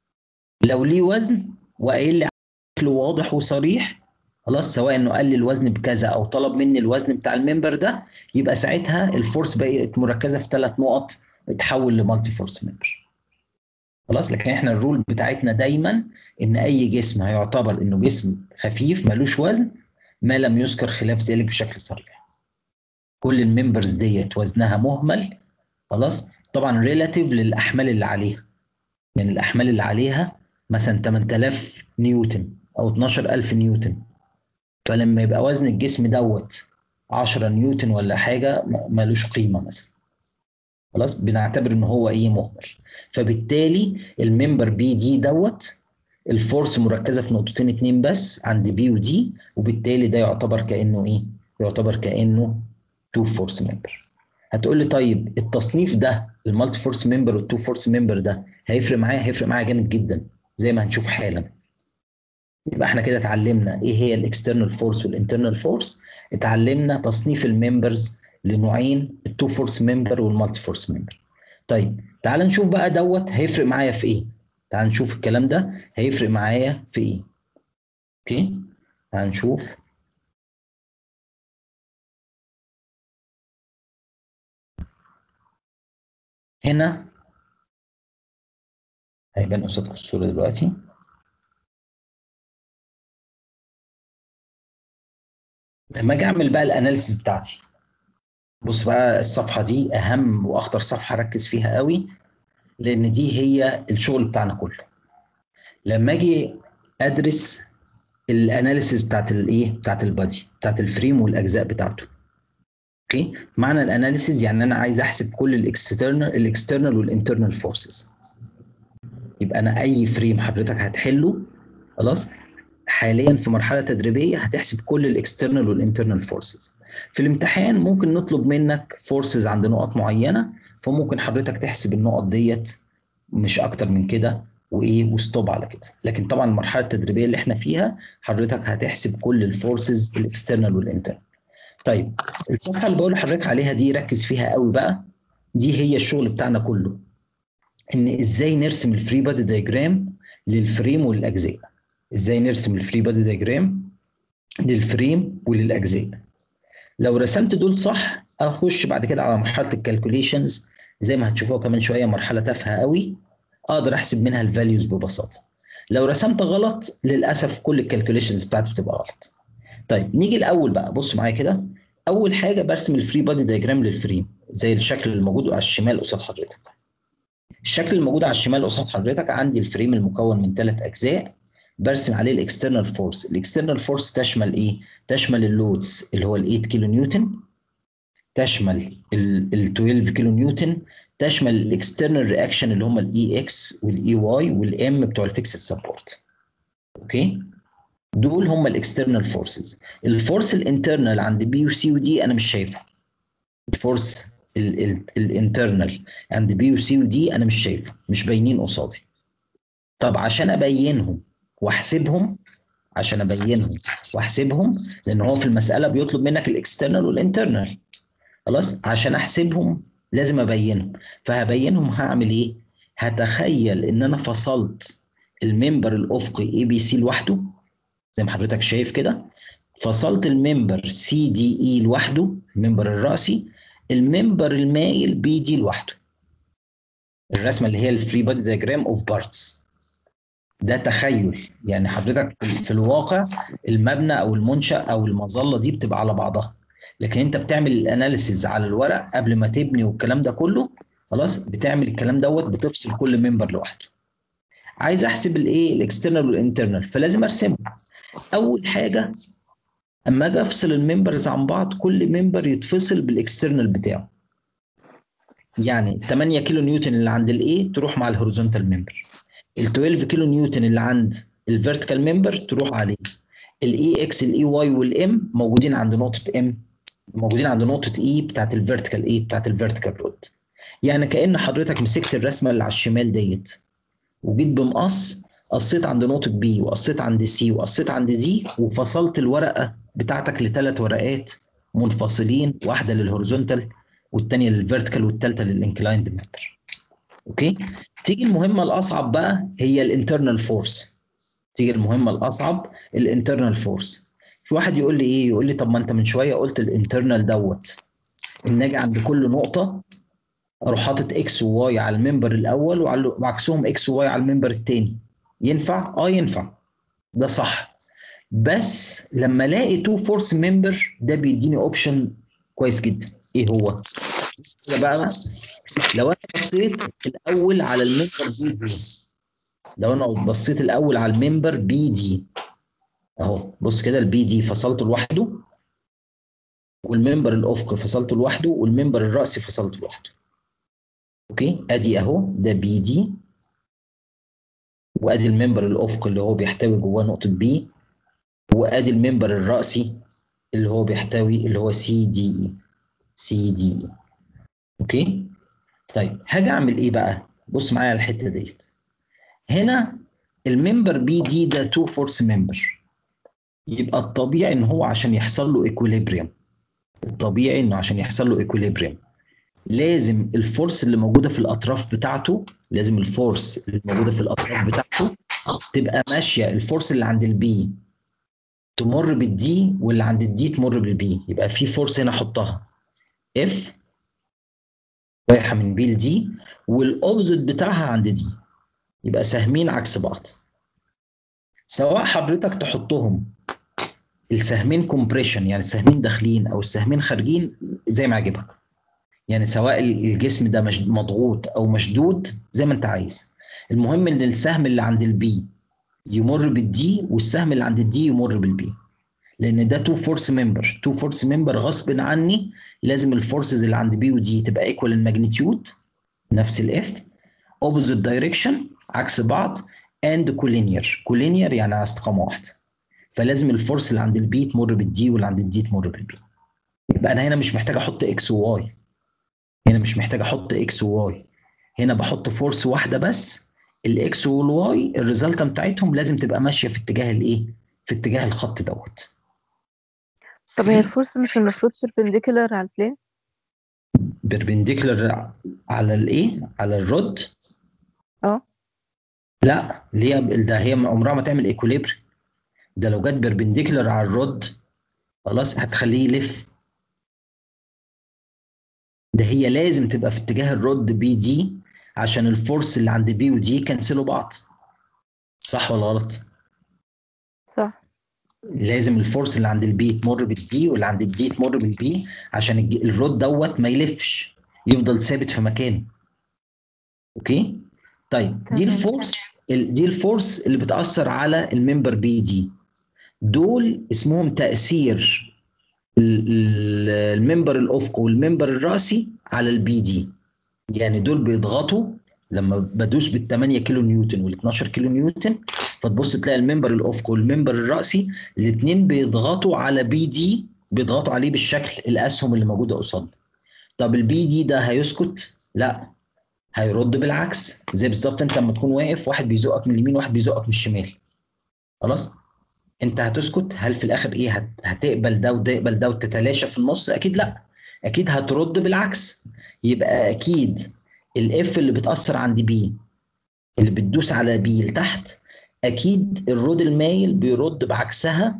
لو ليه وزن وقايل لي بشكل واضح وصريح، خلاص، سواء انه قال لي الوزن بكذا او طلب مني الوزن بتاع الممبر ده، يبقى ساعتها الفورس بقت مركزه في 3 نقط، اتحول لمالتي فورس ممبر. خلاص، لكن احنا الرول بتاعتنا دايما ان اي جسم هيعتبر انه جسم خفيف ملوش وزن ما لم يذكر خلاف ذلك بشكل صريح. كل الممبرز ديت وزنها مهمل، خلاص، طبعا ريلاتيف للاحمال اللي عليها. يعني الاحمال اللي عليها مثلا 8000 نيوتن او 12000 نيوتن، فلما يبقى وزن الجسم دوت 10 نيوتن ولا حاجه ملوش قيمه مثلا، خلاص، بنعتبر ان هو ايه، مهمل. فبالتالي الممبر بي دي دوت الفورس مركزه في نقطتين اتنين بس عند بي ودي، وبالتالي ده يعتبر كانه ايه؟ يعتبر كانه 2 فورس ممبر. هتقول لي طيب التصنيف ده المالتي فورس ممبر والتو فورس ممبر ده هيفرق معايا؟ هيفرق معايا جامد جدا زي ما هنشوف حالا. يبقى احنا كده اتعلمنا ايه هي الاكسترنال فورس والانترنال فورس، اتعلمنا تصنيف الممبرز لنوعين، التو فورس ممبر والمالتي فورس ممبر. طيب تعال نشوف بقى دوت هيفرق معايا في ايه. تعال نشوف الكلام ده هيفرق معايا في ايه. اوكي، تعال نشوف. هنا هيبان قصادكم الصورة دلوقتي. لما اجي اعمل بقى الاناليسيس بتاعتي، بص بقى الصفحة دي اهم واخطر صفحة ركز فيها قوي، لان دي هي الشغل بتاعنا كله. لما اجي ادرس الاناليسيس بتاعت الايه، بتاعت البادي، بتاعت الفريم والاجزاء بتاعته. اوكي، معنى الاناليسيس يعني انا عايز احسب كل الاكسترنال والانترنال فورسز. يبقى انا اي فريم حضرتك هتحله، خلاص، حاليا في مرحله تدريبيه هتحسب كل الاكسترنال والانترنال فورسز. في الامتحان ممكن نطلب منك فورسز عند نقط معينه، فممكن حضرتك تحسب النقط ديت مش اكتر من كده وايه وستوب على كده. لكن طبعا المرحله التدريبيه اللي احنا فيها حضرتك هتحسب كل الفورسز الاكسترنال والانترنال. طيب الصفحه اللي بقول لحضرتك عليها دي ركز فيها قوي بقى، دي هي الشغل بتاعنا كله، ان ازاي نرسم الفري بادي دايجرام للفريم وللاجزاء. ازاي نرسم الفري بادي دايجرام للفريم وللاجزاء. لو رسمت دول صح اخش بعد كده على مرحله الكالكوليشنز، زي ما هتشوفوها كمان شويه، مرحله تافهه قوي اقدر احسب منها الفاليوز ببساطه. لو رسمت غلط للاسف كل الكالكوليشنز بتاعتي بتبقى غلط. طيب نيجي الاول بقى، بص معايا كده. اول حاجه برسم الفري بادي دايجرام للفريم زي الشكل اللي موجود على الشمال قصاد حضرتك. الشكل الموجود على الشمال قصاد حضرتك عندي الفريم المكون من 3 اجزاء، برسم عليه الاكسترنال فورس. الاكسترنال فورس تشمل ايه؟ تشمل اللودز اللي هو ال 8 كيلو نيوتن، تشمل ال 12 كيلو نيوتن، تشمل الاكسترنال رياكشن اللي هم الاي اكس والاي واي والام بتوع الفيكسد سبورت. اوكي، دول هم الاكسترنال فورسز. الفورس الانترنال عند بي وسي ودي انا مش شايفه. الفورس الانترنال عند بي وسي ودي انا مش شايفه، مش باينين قصادي. طب عشان ابينهم واحسبهم، لان هو في المساله بيطلب منك الاكسترنال والانترنال، خلاص، عشان احسبهم لازم ابينهم. فهبينهم هعمل ايه؟ هتخيل ان انا فصلت الممبر الافقي اي بي سي لوحده، زي ما حضرتك شايف كده، فصلت الممبر سي دي اي لوحده، الممبر الرأسي، الممبر المايل بي دي لوحده. الرسمه اللي هي الفري بادي دياجرام اوف بارتس. ده تخيل، يعني حضرتك في الواقع المبنى او المنشأ او المظله دي بتبقى على بعضها، لكن انت بتعمل الاناليسيز على الورق قبل ما تبني والكلام ده كله. خلاص، بتعمل الكلام دوت، بتفصل كل ممبر لوحده. عايز احسب الايه الاكسترنال والانترنال، فلازم ارسمه. اول حاجه اما اجي افصل الممبرز عن بعض، كل ممبر يتفصل بالاكسترنال بتاعه. يعني 8 كيلو نيوتن اللي عند الاي تروح مع الهوريزونتال ممبر، ال 12 كيلو نيوتن اللي عند الفيرتيكال ممبر تروح عليه، الاي اكس الاي واي والام موجودين عند نقطه ام، موجودين عند نقطه اي بتاعت الفيرتيكال، اي بتاعت الفيرتيكال رود. يعني كأن حضرتك مسكت الرسمه اللي على الشمال ديت وجيت بمقص، قصيت عند نقطه بي وقصيت عند سي وقصيت عند دي، وفصلت الورقه بتاعتك لثلاث ورقات منفصلين، واحده للهوريزونتال والثانيه للفيرتيكال والثالثه للانكلايند ممبر. اوكي، تيجي المهمه الاصعب بقى، هي الانترنال فورس. تيجي المهمه الاصعب الانترنال فورس. في واحد يقول لي ايه، يقول لي طب ما انت من شويه قلت الانترنال دوت ان اجي عند كل نقطه اروح حاطط اكس وواي على الممبر الاول وعكسهم اكس وواي على الممبر الثاني. ينفع؟ ينفع، ده صح. بس لما الاقي تو فورس ممبر ده بيديني اوبشن كويس جدا. ايه هو؟ كده بقى، لو انا بصيت الاول على الممبر بي دي، لو انا بصيت الاول على الممبر بي دي اهو، بص كده، البي دي فصلته لوحده، والممبر الافقي فصلته لوحده، والممبر الرأسي فصلته لوحده. اوكي، ادي اهو ده بي دي، وادي الممبر الافقي اللي هو بيحتوي جواه نقطه بي، وادي الممبر الرأسي اللي هو بيحتوي اللي هو سي دي اي، سي دي اي. اوكي، طيب هاجي اعمل ايه بقى؟ بص معايا على الحته ديت. هنا الممبر بي دي ده تو فورس ممبر، يبقى الطبيعي ان هو عشان يحصل له ايكوليبريم، الطبيعي انه عشان يحصل له ايكوليبريم لازم الفورس اللي موجوده في الاطراف بتاعته، لازم الفورس اللي موجوده في الاطراف بتاعته تبقى ماشيه، الفورس اللي عند البي تمر بالدي، واللي عند الدي تمر بالبي. يبقى في فورس هنا احطها اف رايحه من بي لدي، والاوبزيت بتاعها عند دي، يبقى سهمين عكس بعض. سواء حضرتك تحطهم السهمين كومبريشن، يعني السهمين داخلين او السهمين خارجين، زي ما عجبك. يعني سواء الجسم ده مضغوط او مشدود زي ما انت عايز، المهم ان السهم اللي عند البي يمر بالدي، والسهم اللي عند الدي يمر بالبي، لان ده تو فورس ممبر. تو فورس ممبر غصب عني لازم الفورسز اللي عند بي ودي تبقى ايكوال الماجنتيود، نفس الاف، اوبوزيت دايركشن عكس بعض، اند كولينير. كولينير يعني على استقامه واحده، فلازم الفورس اللي عند البي تمر بالدي واللي عند الدي تمر بالبي. يبقى انا هنا مش محتاج احط اكس وواي، هنا مش محتاج احط اكس وواي، هنا بحط فورس واحده بس. الاكس والواي الريزلتة بتاعتهم لازم تبقى ماشيه في اتجاه الايه؟ في اتجاه الخط دوت. طب هي الفورس مش المفروض perpendicular على البلين؟ بيربنديكولار على الايه؟ على الرود. اه لا، ليه؟ ده هي عمرها ما تعمل ايكوليبري. ده لو جت بيربنديكولار على الرود خلاص هتخليه يلف. ده هي لازم تبقى في اتجاه الرود بي دي، عشان الفورس اللي عند بي ودي يكنسلوا بعض. صح ولا غلط؟ صح. لازم الفورس اللي عند البي تمر بالدي، واللي عند الدي تمر بالبي، عشان الرود دوت ما يلفش، يفضل ثابت في مكانه. اوكي، طيب دي تمام. الفورس اللي بتأثر على الممبر بي دي. دول اسمهم تأثير الممبر الافقي والممبر الرأسي على البي دي. يعني دول بيضغطوا، لما بدوس بال 8 كيلو نيوتن وال 12 كيلو نيوتن، فتبص تلاقي الممبر الافقي والممبر الرأسي الاثنين بيضغطوا على بي دي، بيضغطوا عليه بالشكل الاسهم اللي موجوده قصادنا. طب البي دي ده هيسكت؟ لا، هيرد بالعكس. زي بالظبط انت لما تكون واقف، واحد بيزقك من اليمين واحد بيزقك من الشمال، خلاص انت هتسكت؟ هل في الاخر ايه، هتقبل ده وتقبل ده وتتلاشى في النص؟ اكيد لا، اكيد هترد بالعكس. يبقى اكيد الاف اللي بتاثر عند بي، اللي بتدوس على بي لتحت، اكيد الرود المايل بيرد بعكسها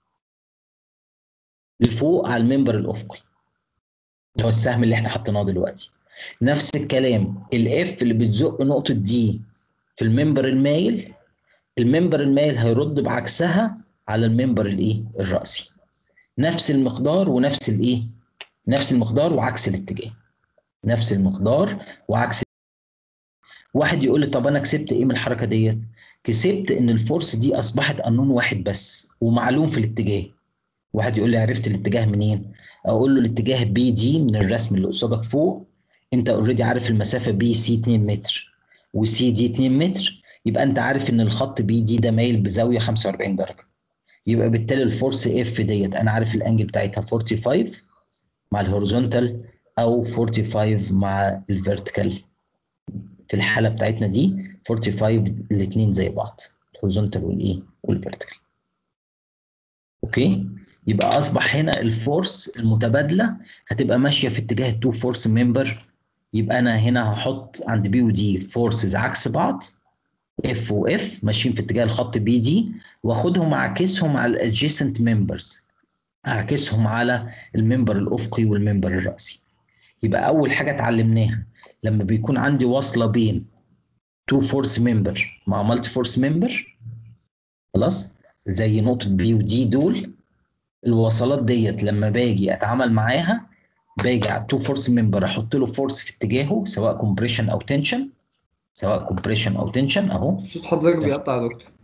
لفوق على المنبر الافقي اللي هو السهم اللي احنا حطيناه دلوقتي. نفس الكلام الاف اللي بتزق نقطه دي في المنبر المايل، المنبر المايل هيرد بعكسها على المنبر الايه الرأسي. نفس المقدار ونفس الايه، نفس المقدار وعكس الاتجاه، نفس المقدار وعكس. واحد يقول لي طب انا كسبت ايه من الحركه ديت؟ كسبت ان الفورس دي اصبحت قانون واحد بس ومعلوم في الاتجاه. واحد يقول لي عرفت الاتجاه منين؟ اقول له الاتجاه بي دي من الرسم اللي قصادك فوق، انت اوريدي عارف المسافه بي سي 2 متر وسي دي 2 متر، يبقى انت عارف ان الخط بي دي ده مايل بزاويه 45 درجه. يبقى بالتالي الفورس اف ديت انا عارف الانجل بتاعتها 45 مع الهوريزونتال او 45 مع الفيرتيكال. في الحاله بتاعتنا دي 45 الاثنين زي بعض، الهوريزونتال والايه والفيرتيكال. اوكي، يبقى اصبح هنا الفورس المتبادله هتبقى ماشيه في اتجاه التو فورس ممبر. يبقى انا هنا هحط عند بي ودي فورسز عكس بعض، اف واف ماشيين في اتجاه الخط بي دي، واخدهم اعكسهم على الادجيسنت ممبرز، اعكسهم على الممبر الافقي والممبر الراسي. يبقى اول حاجه اتعلمناها لما بيكون عندي واصله بين تو فورس ممبر مع مالتي فورس ممبر، خلاص، زي نقطه بي ودي دول، الوصلات ديت لما باجي اتعامل معاها باجي على التو فورس ممبر احط له فورس في اتجاهه سواء كومبريشن او تنشن، سواء كومبريشن او تنشن اهو. صوت حضرتك بيقطع يا دكتور.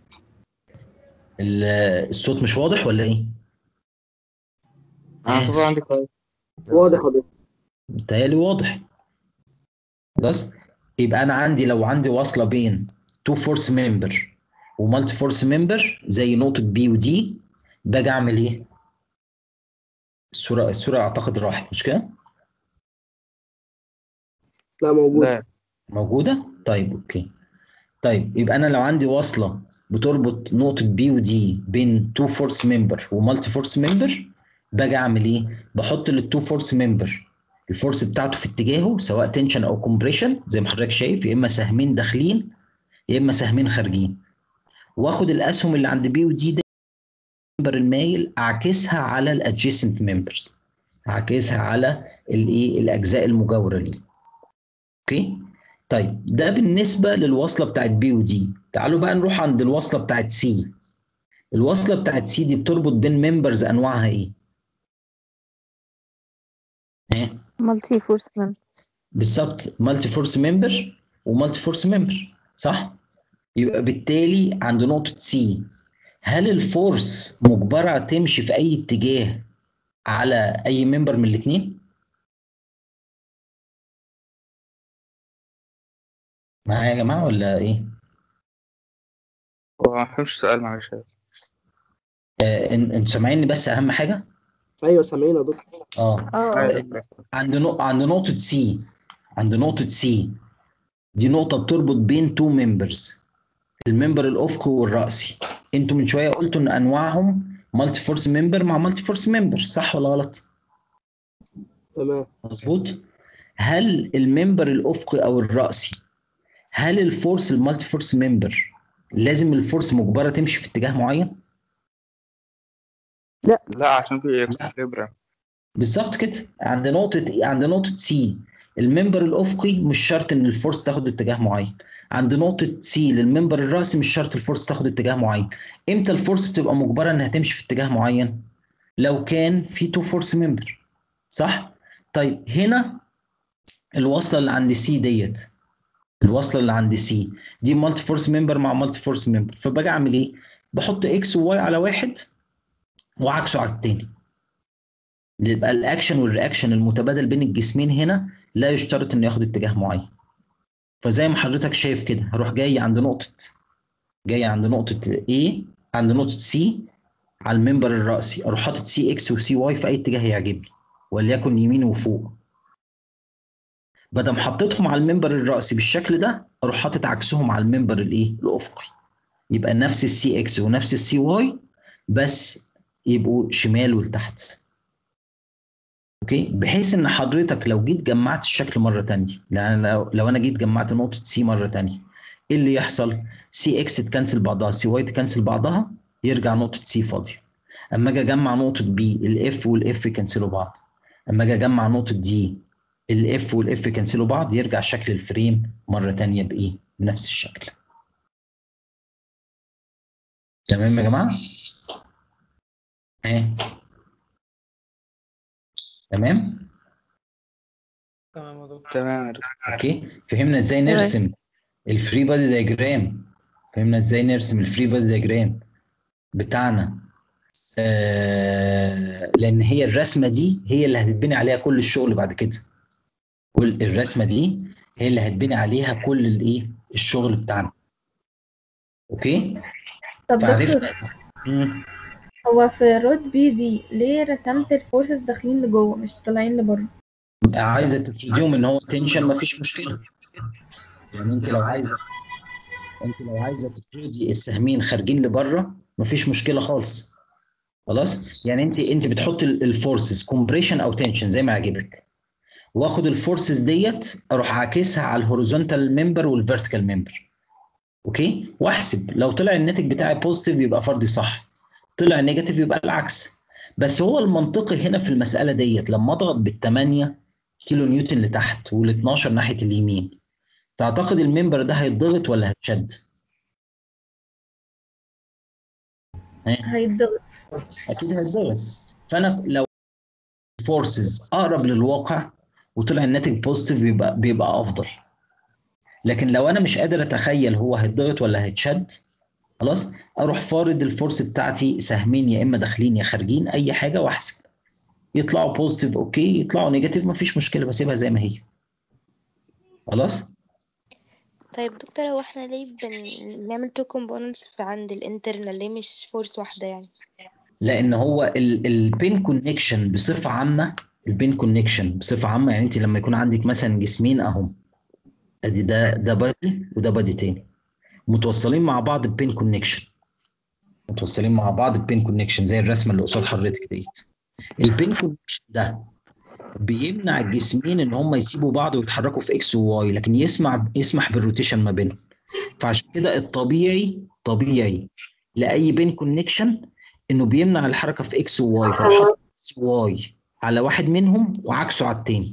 الصوت مش واضح ولا ايه؟ انا صوتي عندي كويس. واضح حضرتك. متهيألي واضح. خلاص، يبقى انا عندي لو عندي واصله بين تو فورس ممبر ومالتي فورس ممبر زي نقطه بي ودي، باجي اعمل ايه؟ الصوره اعتقد راحت مش كده؟ لا موجود. لا موجوده؟ طيب اوكي. طيب يبقى انا لو عندي واصله بتربط نقطه بي ودي بين تو فورس ممبر ومالتي فورس ممبر، باجي اعمل ايه؟ بحط للتو فورس ممبر الفورس بتاعته في اتجاهه سواء تنشن او كومبريشن زي ما حضرتك شايف، يا اما سهمين داخلين يا اما سهمين خارجين، واخد الاسهم اللي عند بي ودي ده الممبر المايل اعكسها على الادجيسنت ممبرز، اعكسها على الايه الاجزاء المجاوره ليه. اوكي، طيب ده بالنسبه للوصله بتاعت بي ودي. تعالوا بقى نروح عند الوصله بتاعت سي. الوصله بتاعت سي دي بتربط بين ممبرز انواعها ايه؟ ها مالتي فورس ممبر. بالظبط، مالتي فورس ممبر ومالتي فورس ممبر، صح؟ يبقى بالتالي عند نقطه سي هل الفورس مجبره تمشي في اي اتجاه على اي ممبر من الاثنين؟ معايا يا جماعه ولا ايه؟ هو ما فهمش السؤال معلش. انتوا سامعيني بس اهم حاجه؟ ايوه سامعين يا دكتور. ايوه عند نقطه سي، عند نقطه سي دي نقطه بتربط بين تو ممبرز، الممبر الافقي والراسي. انتوا من شويه قلتوا ان انواعهم مالتي فورس ممبر مع مالتي فورس ممبر، صح ولا غلط؟ تمام. مظبوط. هل الممبر الافقي او الراسي، هل الفورس المالتي فورس ممبر لازم الفورس مجبره تمشي في اتجاه معين؟ لا عشان في اكليبريم. بالظبط كده. عند نقطه سي الممبر الافقي مش شرط ان الفورس تاخد اتجاه معين، عند نقطه سي للممبر الراسي مش شرط الفورس تاخد اتجاه معين. امتى الفورس بتبقى مجبره انها تمشي في اتجاه معين؟ لو كان في تو فورس ممبر، صح؟ طيب هنا الوصله اللي عند سي ديت، الوصله اللي عند سي دي مالتي فورس ممبر مع مالتي فورس ممبر، فباجي اعمل ايه؟ بحط اكس وواي على واحد وعكسه على التاني. يبقى الاكشن والرياكشن المتبادل بين الجسمين هنا لا يشترط انه ياخد اتجاه معين. فزي ما حضرتك شايف كده هروح جاي عند نقطه A عند نقطه سي على الممبر الرأسي، اروح حاطط سي اكس وسي واي في اي اتجاه يعجبني وليكن يمين وفوق. بدل ما حطيتهم على الممبر الرأسي بالشكل ده اروح حاطط عكسهم على الممبر الايه الافقي، يبقى نفس السي اكس ونفس السي واي بس يبقوا شمال ولتحت. اوكي، بحيث ان حضرتك لو جيت جمعت الشكل مره ثانيه، يعني لو انا جيت جمعت نقطه سي مره ثانيه، ايه اللي يحصل؟ سي اكس تكنسل بعضها، سي واي تكنسل بعضها، يرجع نقطه سي فاضيه. اما اجي اجمع نقطه بي، الاف والاف يكنسلوا بعض. اما اجي اجمع نقطه دي، الاف والاف يكنسلوا بعض، يرجع شكل الفريم مره تانية بايه؟ بنفس الشكل. تمام يا جماعه؟ ايه تمام؟ تمام يا دكتور. اوكي، فهمنا ازاي نرسم الفري بادي دايجرام. فهمنا ازاي نرسم الفري بادي دايجرام بتاعنا. لان هي الرسمه دي هي اللي هتتبني عليها كل الشغل بعد كده. كل الرسمه دي هي اللي هتبني عليها كل الايه؟ الشغل بتاعنا. اوكي؟ طب دكتور، فعرفنا. مم. هو في رود بي دي ليه رسمت الفورسز داخلين لجوه مش طالعين لبره؟ عايزه تفرضيهم ان هو تنشن، مفيش مشكله. يعني انت لو عايزه تفرضي السهمين خارجين لبره، مفيش مشكله خالص. خلاص؟ يعني انت بتحط الفورسز كومبريشن او تنشن زي ما يعجبك، واخد الفورسز ديت اروح عاكسها على الهوريزونتال ممبر والفيرتيكال ممبر. اوكي؟ واحسب لو طلع الناتج بتاعي بوزيتيف يبقى فرضي صح، طلع نيجاتيف يبقى العكس. بس هو المنطقي هنا في المساله ديت لما اضغط بال8 كيلو نيوتن لتحت وال12 ناحيه اليمين، تعتقد الممبر ده هيتضغط ولا هيتشد؟ هيتضغط. اكيد هيتضغط. فانا لو فورسز اقرب للواقع وطلع الناتج بوزيتيف بيبقى افضل. لكن لو انا مش قادر اتخيل هو هيتضغط ولا هيتشد، خلاص اروح فارض الفورس بتاعتي سهمين يا اما داخلين يا خارجين، اي حاجه، واحسب. يطلعوا بوزيتيف اوكي، يطلعوا نيجاتيف مفيش مشكله، بسيبها زي ما هي. خلاص. طيب دكتور، هو احنا ليه بنعمل two components في عند الانترنال؟ ليه مش فورس واحدة يعني؟ لان هو البين كونكشن بصفه عامه، البين كونكشن بصفه عامه، يعني انت لما يكون عندك مثلا جسمين اهم، ادي ده بادي وده بادي تاني، متوصلين مع بعض ببين كونكشن، متوصلين مع بعض ببين كونكشن زي الرسمه اللي قصاد حضرتك ديت. البين كونكشن ده بيمنع الجسمين ان هم يسيبوا بعض ويتحركوا في اكس وواي، لكن يسمح بالروتيشن ما بينهم. فعشان كده طبيعي لاي بين كونكشن انه بيمنع الحركه في اكس وواي، فبحط اكس وواي على واحد منهم وعكسه على التاني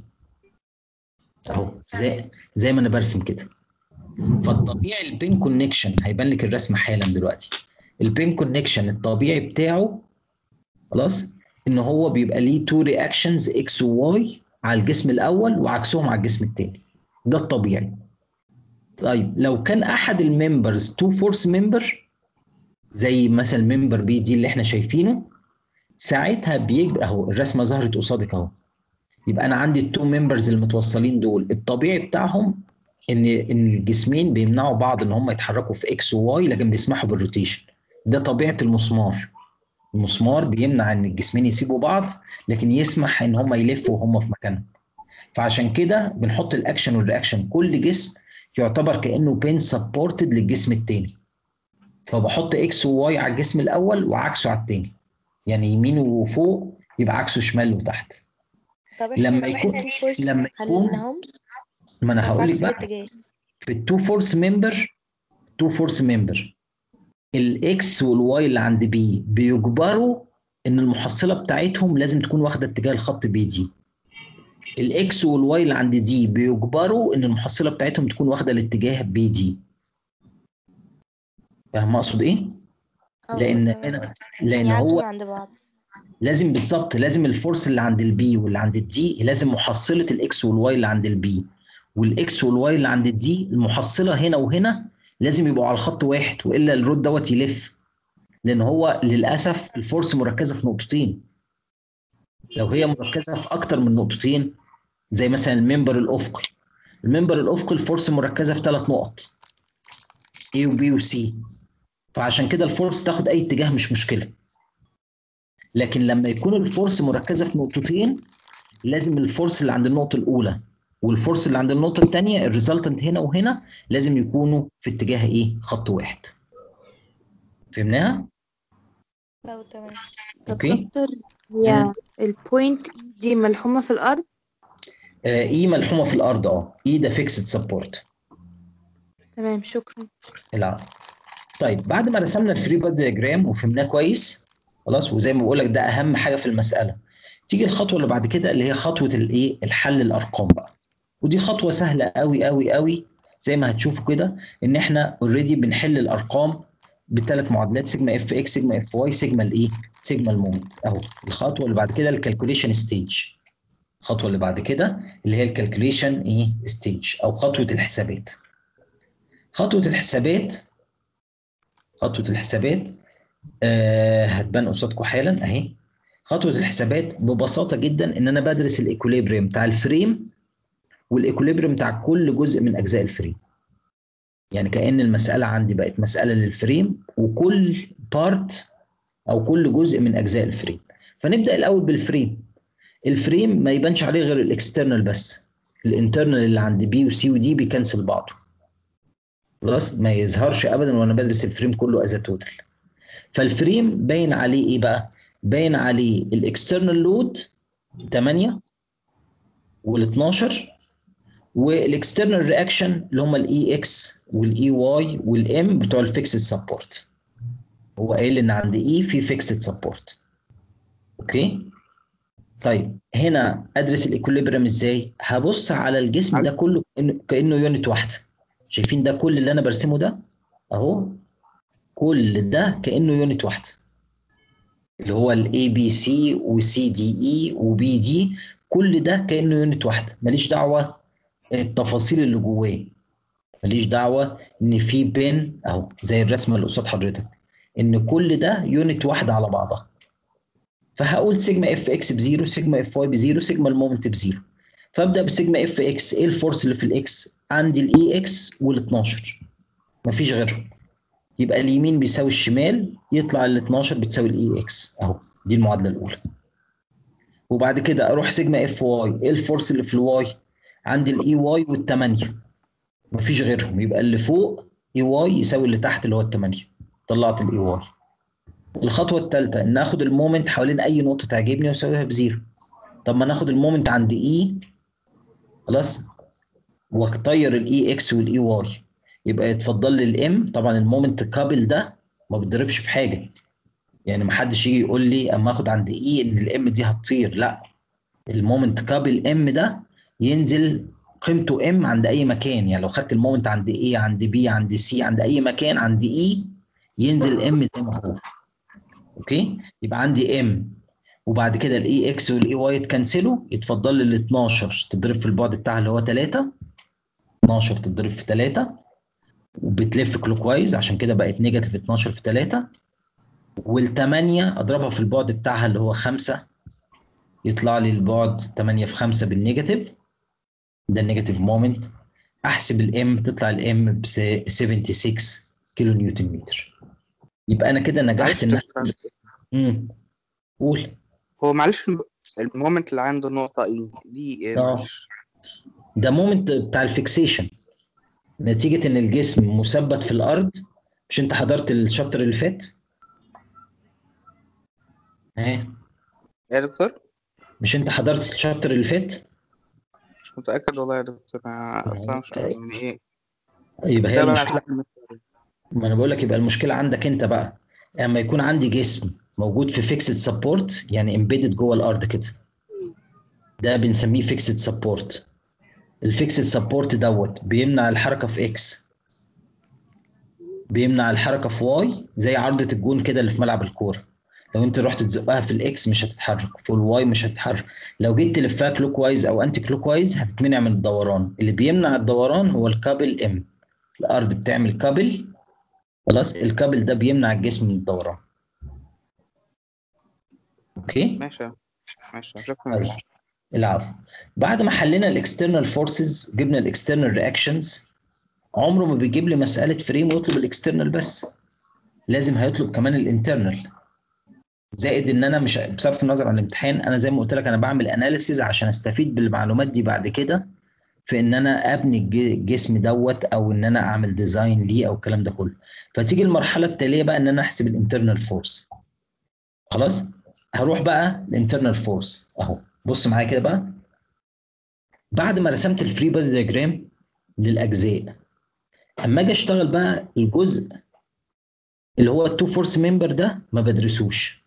اهو، زي ما انا برسم كده. فالطبيعي البين كونكشن هيبان لك الرسم حالا دلوقتي. البين كونكشن الطبيعي بتاعه، خلاص، ان هو بيبقى ليه تو رياكشنز اكس وواي على الجسم الاول وعكسهم على الجسم الثاني. ده الطبيعي. طيب لو كان احد الممبرز تو فورس ممبر، زي مثلا ممبر بي دي اللي احنا شايفينه، ساعتها بيبقى اهو الرسمه ظهرت قصادك اهو. يبقى انا عندي التو ممبرز المتوصلين دول الطبيعي بتاعهم ان الجسمين بيمنعوا بعض ان هم يتحركوا في اكس وواي، لكن بيسمحوا بالروتيشن. ده طبيعه المسمار. المسمار بيمنع ان الجسمين يسيبوا بعض، لكن يسمح ان هم يلفوا وهم في مكانهم. فعشان كده بنحط الاكشن والرياكشن، كل جسم يعتبر كانه بين سبورتد للجسم الثاني. فبحط اكس وواي على الجسم الاول وعكسه على الثاني، يعني يمين وفوق يبقى عكسه شمال وتحت. طب احنا لما يكون ما انا هقول لك بقى، في التو فورس ممبر الاكس والواي اللي عند بي بيجبروا ان المحصله بتاعتهم لازم تكون واخده اتجاه الخط بي دي. الاكس والواي اللي عند دي بيجبروا ان المحصله بتاعتهم تكون واخده الاتجاه بي دي. فاهم اقصد ايه؟ لان هو عند بعض. لازم بالظبط، لازم الفورس اللي عند البي واللي عند الدي لازم محصله الاكس والواي اللي عند البي والاكس والواي اللي عند الدي، المحصله هنا وهنا لازم يبقوا على الخط واحد، والا الرود دوت يلف. لان هو للاسف الفورس مركزه في نقطتين. لو هي مركزه في اكتر من نقطتين، زي مثلا الممبر الافقي الفورس مركزه في 3 نقط A و B و C، فعشان كده الفورس تاخد اي اتجاه مش مشكله. لكن لما يكون الفورس مركزه في نقطتين، لازم الفورس اللي عند النقطه الاولى والفورس اللي عند النقطه الثانيه الريزلتنت هنا وهنا لازم يكونوا في اتجاه ايه؟ خط واحد. فهمناها؟ تمام. اوكي. دكتور، هي البوينت دي ملحومه في الارض؟ اي ملحومه في الارض. اي ده فيكسد سبورت. تمام شكرا. العفو. طيب بعد ما رسمنا الفري بادي دياجرام وفهمناه كويس خلاص، وزي ما بقول لك ده اهم حاجه في المساله، تيجي الخطوه اللي بعد كده اللي هي خطوه الايه، الحل الارقام بقى. ودي خطوه سهله قوي قوي قوي، زي ما هتشوفوا كده ان احنا اوريدي بنحل الارقام بثلاث معادلات، سيجما اف اكس، سيجما اف واي، سيجما الايه، سيجما المومنت اهو. الخطوه اللي بعد كده الكالكوليشن ستيج. الخطوه اللي بعد كده اللي هي الكالكوليشن ايه ستيج او خطوه الحسابات. خطوه الحسابات هتبان قصادكم حالا اهي. خطوه الحسابات ببساطه جدا ان انا بدرس الايكوليبريم بتاع الفريم والايكوليبريم بتاع كل جزء من اجزاء الفريم. يعني كأن المساله عندي بقت مساله للفريم وكل بارت او كل جزء من اجزاء الفريم. فنبدا الاول بالفريم. الفريم ما يبانش عليه غير الاكسترنال بس، الانترنال اللي عند بي وسي ودي بيكنسل بعضه خلاص، ما يظهرش ابدا وانا بدرس الفريم كله از توتال. فالفريم باين عليه ايه بقى؟ باين عليه الاكسترنال لود 8 وال12 والاكسترنال رياكشن اللي هم الاي اكس والاي واي والام بتوع الفيكسد سبورت. هو قايل ان عند اي في فيكسد سبورت. اوكي؟ طيب هنا ادرس الايكوليبريم ازاي؟ هبص على الجسم ده كله كانه يونت واحده. شايفين ده كل اللي انا برسمه ده اهو، كل ده كانه يونت واحده، اللي هو الاي بي سي وسي دي اي وبي دي، كل ده كانه يونت واحده. ماليش دعوه التفاصيل اللي جواه، ماليش دعوه ان في بين اهو زي الرسمه اللي قصاد حضرتك، ان كل ده يونت واحده على بعضها. فهقول سيجما اف اكس بزيرو، سيجما اف واي بزيرو، سيجما المومنت بزيرو. فابدا بسيجما اف اكس. ايه الفورس اللي في الاكس؟ عندي الاي اكس وال12، مفيش غيرهم. يبقى اليمين بيساوي الشمال، يطلع ال 12 بتساوي الاي اكس اهو. دي المعادله الاولى. وبعد كده اروح سيجما اف واي. ايه الفورس اللي في الواي؟ عندي الاي واي وال8، مفيش غيرهم. يبقى اللي فوق اي واي يساوي اللي تحت اللي هو ال8. طلعت الاي واي. الخطوه الثالثه ان اخد المومنت حوالين اي نقطه تعجبني واساويها بزيرو. طب ما ناخد المومنت عند اي خلاص، واطير الاي اكس والاي واي، يبقى يتفضل لي الام. طبعا المومنت كابل ده ما بيتضربش في حاجه، يعني ما حدش يجي يقول لي اما اخد عند اي ان الام دي هتطير، لا. المومنت كابل ام ده ينزل قيمته ام عند اي مكان. يعني لو خدت المومنت عند اي، عند بي، عند سي، عند اي مكان، عند اي ينزل ام زي ما هو. اوكي؟ يبقى عندي ام، وبعد كده الاي اكس والاي واي يتكنسلوا، يتفضل لي ال 12 تضرب في البعد بتاعها اللي هو 3، 12 تضرب في 3 وبتلف كلوك وايز، عشان كده بقت نيجاتيف 12 في 3. وال8 اضربها في البعد بتاعها اللي هو 5، يطلع لي البعد 8 في 5 بالنيجاتيف، ده النيجاتيف مومنت. احسب الام، تطلع الام ب 76 كيلو نيوتن متر. يبقى انا كده نجحت ان قول. هو معلش المومنت اللي عنده النقطة ايه دي ايه؟ معلش ده مومنت بتاع الفيكسيشن، نتيجة ان الجسم مثبت في الارض. مش انت حضرت الشابتر اللي فات؟ ايه يا دكتور؟ مش انت حضرت الشابتر اللي فات؟ مش متأكد والله يا دكتور، انا اصلا مش يعني ايه. يبقى هي المشكلة. ما انا بقول لك يبقى المشكلة عندك انت بقى. اما يكون عندي جسم موجود في فيكسد سبورت، يعني امبيدد جوه الارض كده، ده بنسميه فيكسد سبورت. الفيكسد سبورت دوت بيمنع الحركة في اكس، بيمنع الحركة في واي، زي عرضة الجون كده اللي في ملعب الكورة. لو انت رحت تزقها في الاكس مش هتتحرك، في الواي مش هتتحرك. لو جيت تلفها كلوك وايز او انتي كلوك وايز هتتمنع من الدوران. اللي بيمنع الدوران هو الكابل ام. الارض بتعمل كابل خلاص، الكابل ده بيمنع الجسم من الدوران. اوكي؟ ماشي شكرا. العفو. بعد ما حلينا الاكسترنال فورسز جبنا الاكسترنال رياكشنز، عمره ما بيجيب لي مساله فريم ويطلب الاكسترنال بس، لازم هيطلب كمان الانترنال. زائد ان انا مش بصرف النظر عن الامتحان، انا زي ما قلت لك انا بعمل اناليسيز عشان استفيد بالمعلومات دي بعد كده في ان انا ابني الجسم دوت، او ان انا اعمل ديزاين ليه او الكلام ده كله. فتيجي المرحله التاليه بقى ان انا احسب الانترنال فورس. خلاص؟ هروح بقى الانترنال فورس اهو. بص معايا كده بقى. بعد ما رسمت الفري بادي دياجرام للاجزاء، اما اجي اشتغل بقى الجزء اللي هو التو فورس ممبر ده ما بدرسوش.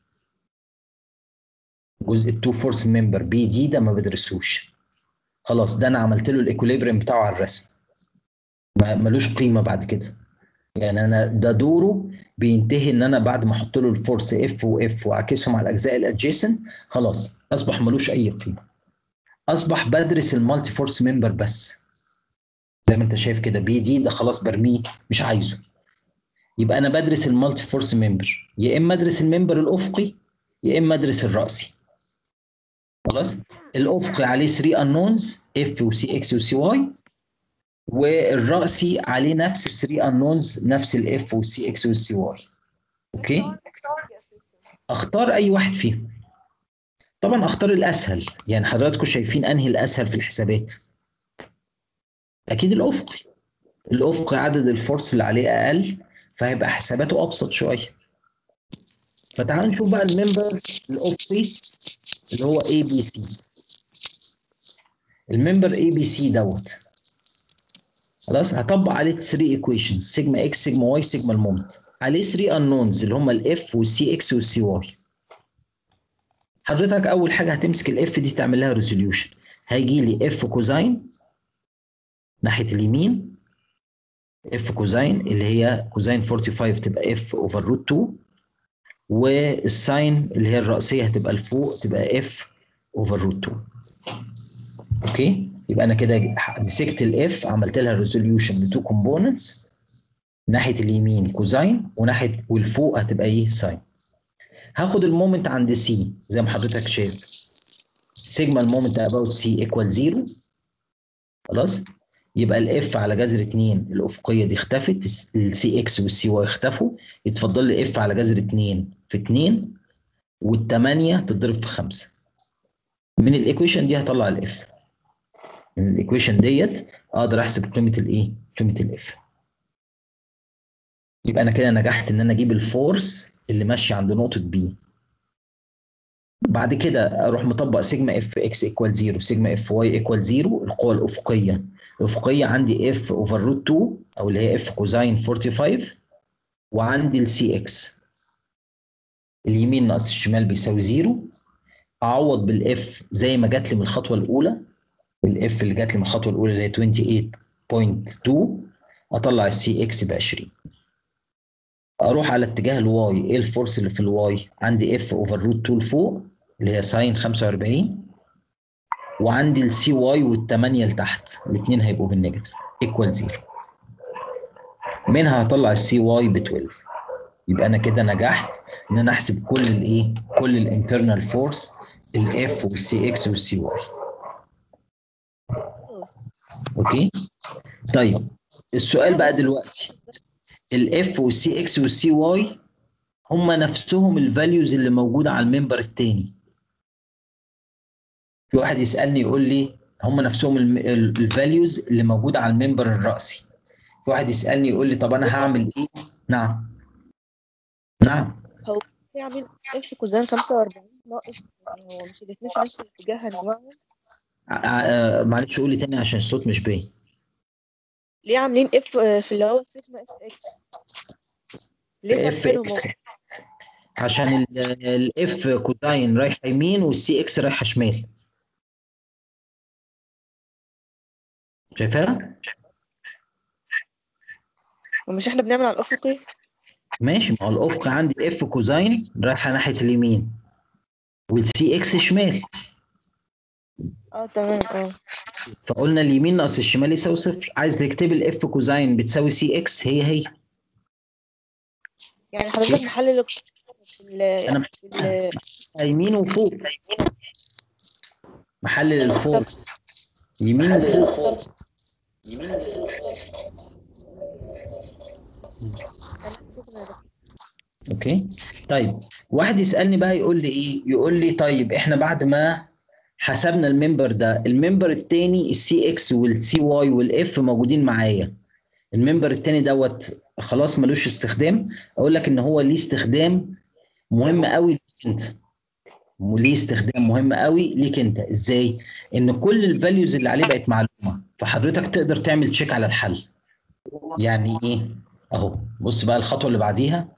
جزء التو فورس ممبر بي دي ده ما بدرسوش. خلاص ده انا عملت له الايكوليبريم بتاعه على الرسم، ملوش قيمه بعد كده. يعني انا ده دوره بينتهي ان انا بعد ما احط له الفورس اف واف واعكسهم على الاجزاء الادجيسنت، خلاص اصبح ملوش اي قيمه. اصبح بدرس المالتي فورس ممبر بس. زي ما انت شايف كده بي دي ده خلاص برميه مش عايزه. يبقى انا بدرس المالتي فورس ممبر، يا اما ادرس الممبر الافقي يا اما ادرس الراسي. خلاص الافقي عليه 3 انونز اف وسي اكس وسي واي، والراسي عليه نفس ال 3 انونز نفس الاف والسي اكس والسي واي. اوكي اختار اي واحد فيهم. طبعا اختار الاسهل. يعني حضراتكم شايفين انهي الاسهل في الحسابات؟ اكيد الافقي. الافقي عدد الفورس اللي عليه اقل فهيبقى حساباته ابسط شويه. فتعالوا نشوف بقى الممبر الافقي اللي هو اي بي سي. الممبر اي بي سي دوت خلاص هطبق عليه 3 ايكويشنز، سيجما اكس سيجما واي سيجما المومنت. عليه 3 انونز اللي هم الاف والسي اكس والسي واي. حضرتك اول حاجه هتمسك الاف دي تعمل لها ريزوليوشن. هيجي لي اف كوزاين ناحيه اليمين، اف كوزاين اللي هي كوزاين 45 تبقى اف اوفر روت 2، والساين اللي هي الرأسيه هتبقى لفوق تبقى اف اوفر روت 2. اوكي يبقى انا كده مسكت الاف عملت لها ريزوليوشن لتو كومبوننتس، ناحيه اليمين كوزاين وناحيه والفوق هتبقى ايه ساين. هاخد المومنت عند سي زي ما حضرتك شايف، سيجما المومنت اباوت سي ايكوال 0. خلاص يبقى الاف على جذر 2 الافقيه دي اختفت، السي اكس والسي واي اختفوا، يتفضل لي اف على جذر 2 في 2 وال8 تتضرب في 5. من الايكويشن دي هطلع الاف. من الايكويشن ديت اقدر احسب قيمه الايه؟ قيمه الاف. يبقى انا كده نجحت ان انا اجيب الفورس اللي ماشيه عند نقطه بي. بعد كده اروح مطبق سيجما اف اكس ايكوال 0 سيجما اف واي ايكوال 0. القوه الافقيه عندي اف اوفر روت 2 او اللي هي اف كوزاين 45، وعندي السي اكس اليمين ناقص الشمال بيساوي 0. اعوض بالاف زي ما جات لي من الخطوه الاولى، الاف اللي جات لي من الخطوه الاولى اللي هي 28.2، اطلع السي اكس ب 20. اروح على اتجاه الواي، ايه الفورس اللي في الواي؟ عندي اف اوفر روت 2 لفوق اللي هي ساين 45، وعندي السي واي والثمانيه لتحت الاثنين هيبقوا بالنيجاتيف ايكوال 0. منها هطلع السي واي ب 12. يبقى انا كده نجحت ان انا احسب كل الايه؟ كل الانترنال فورس الاف والسي اكس والسي واي. اوكي طيب السؤال بقى دلوقتي، الاف والسي اكس والسي واي هم نفسهم الفاليوز اللي موجوده على الممبر الثاني. في واحد يسالني يقول لي هم نفسهم الفاليوز اللي موجوده على الممبر الرأسي. في واحد يسالني يقول لي طب انا هعمل ايه؟ نعم هو عامل اف كوزين 45 ناقص، هو مش الاثنين في نفس الاتجاه هنوعهم؟ معلش قولي تاني عشان الصوت مش باين. ليه عاملين اف في اللي هو سيجما اف اكس؟ ليه اف فرقهم؟ اكس عشان الاف كوزاين رايحه يمين والسي اكس رايحه شمال. شايفها؟ ومش احنا بنعمل على الافقي؟ ماشي، ما هو الافق عندي اف كوزاين رايحه ناحيه اليمين والسي اكس شمال. تمام. فقلنا اليمين ناقص الشمال يساوي صفر. عايز تكتب الاف كوزاين بتساوي سي اكس هي. يعني حضرتك محلل انا يمين وفوق، محلل الفورس يمين وفوق. اوكي طيب واحد يسالني بقى يقول لي ايه؟ يقول لي طيب احنا بعد ما حسبنا الممبر ده، الممبر الثاني السي اكس والسي واي والاف موجودين معايا، الممبر الثاني دوت خلاص ملوش استخدام. اقول لك ان هو ليه استخدام مهم قوي ليك انت، وليه استخدام مهم قوي ليك انت. ازاي؟ ان كل الفاليوز اللي عليه بقت معلومه، فحضرتك تقدر تعمل تشيك على الحل. يعني ايه؟ اهو بص بقى الخطوه اللي بعديها.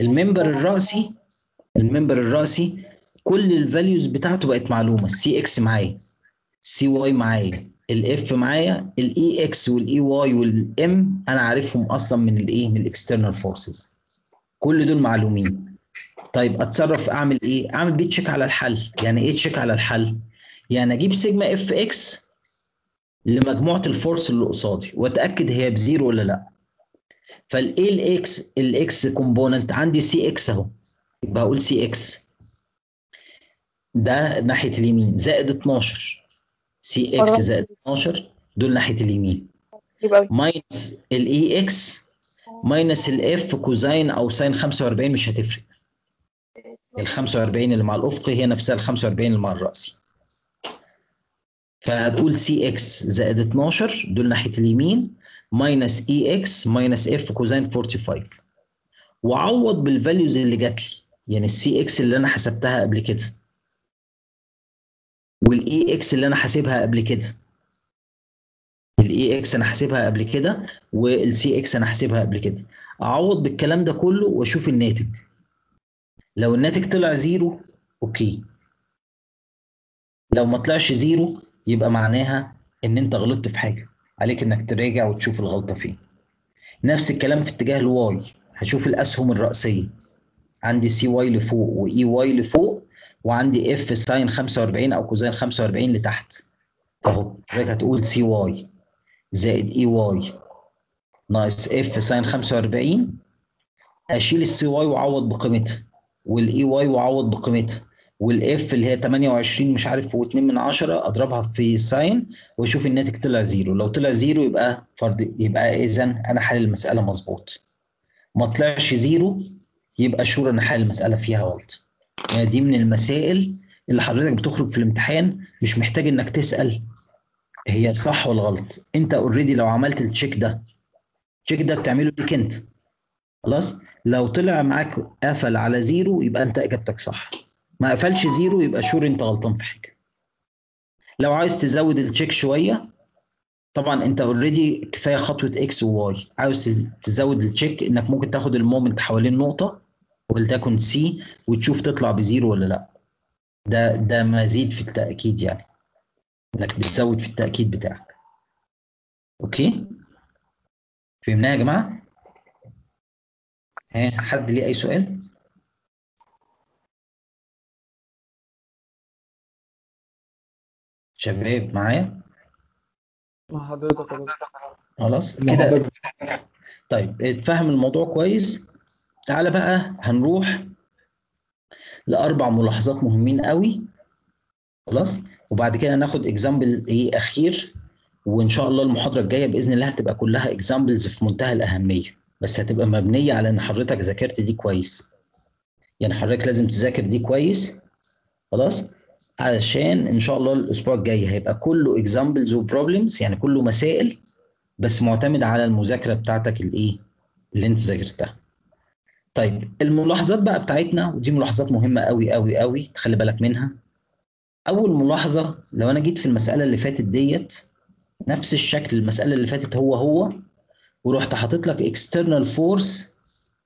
الممبر الرأسي كل الفاليوز بتاعته بقت معلومه. السي اكس معايا، السي واي معايا، الاف معايا، الاي اكس والاي واي والام انا عارفهم اصلا من الايه؟ من الاكسترنال فورسز. كل دول معلومين. طيب اتصرف اعمل ايه؟ اعمل بيه تشيك على الحل. يعني ايه تشيك على الحل؟ يعني اجيب سيجما اف اكس لمجموعه الفورس اللي قصادي واتاكد هي بزيرو ولا لا. فالايه الاكس كومبوننت عندي سي اكس اهو، يبقى اقول سي اكس ده ناحيه اليمين زائد 12 سي اكس زائد 12 دول ناحيه اليمين ماينس الاي اكس ماينس الاف كوزين او ساين 45 مش هتفرق. ال 45 اللي مع الافقي هي نفسها ال 45 اللي مع الراسي. فهتقول سي اكس زائد 12 دول ناحيه اليمين ماينس اي اكس ماينس اف كوزين 45 وعوض بالفاليوز اللي جات لي. يعني السي اكس اللي انا حسبتها قبل كده والاي اكس اللي انا حاسبها قبل كده. الاي اكس انا حاسبها قبل كده والسي اكس انا حاسبها قبل كده. اعوض بالكلام ده كله واشوف الناتج. لو الناتج طلع زيرو اوكي، لو ما طلعش زيرو يبقى معناها ان انت غلطت في حاجه، عليك انك تراجع وتشوف الغلطه فين. نفس الكلام في اتجاه الواي. هشوف الاسهم الرئيسيه. عندي سي واي لفوق واي واي لفوق وعندي اف ساين 45 او كوزين 45 لتحت. فاهو حضرتك هتقول سي واي زائد اي واي ناقص اف ساين 45. اشيل السي واي واعوض بقيمتها والاي واي واعوض بقيمتها والاف اللي هي 28 مش عارف و2 من 10 اضربها في ساين واشوف الناتج طلع زيرو. لو طلع زيرو يبقى اذا انا حل المساله مظبوط. ما طلعش زيرو يبقى شور انا حل المساله فيها غلط. يعني دي من المسائل اللي حضرتك بتخرج في الامتحان مش محتاج انك تسال هي صح ولا غلط. انت اوريدي لو عملت التشيك ده بتعمله ليك انت خلاص. لو طلع معاك قفل على زيرو يبقى انت اجابتك صح. ما قفلش زيرو يبقى شور انت غلطان في حاجه. لو عايز تزود التشيك شويه طبعا انت اوريدي كفايه خطوه اكس وواي. عاوز تزود التشيك انك ممكن تاخد المومنت حوالين نقطه ولتكن سي وتشوف تطلع بزيرو ولا لا. ده مزيد في التاكيد، يعني انك بتزود في التاكيد بتاعك. اوكي فهمناها يا جماعه؟ ها حد ليه اي سؤال؟ شباب معايا؟ مع حضرتك يا دكتور. خلاص كده. طيب اتفهم الموضوع كويس. تعالى بقى هنروح لاربع ملاحظات مهمين قوي خلاص. وبعد كده ناخد اكزامبل ايه اخير. وان شاء الله المحاضره الجايه باذن الله هتبقى كلها اكزامبلز في منتهى الاهميه، بس هتبقى مبنيه على ان حضرتك ذاكرت دي كويس. يعني حضرتك لازم تذاكر دي كويس خلاص، علشان ان شاء الله الاسبوع الجاي هيبقى كله اكزامبلز وبروبلمز، يعني كله مسائل بس معتمد على المذاكره بتاعتك الايه اللي انت ذاكرتها. طيب الملاحظات بقى بتاعتنا، ودي ملاحظات مهمه قوي قوي قوي تخلي بالك منها. اول ملاحظه، لو انا جيت في المساله اللي فاتت ديت نفس الشكل المساله اللي فاتت هو ورحت حاطط لك اكسترنال فورس.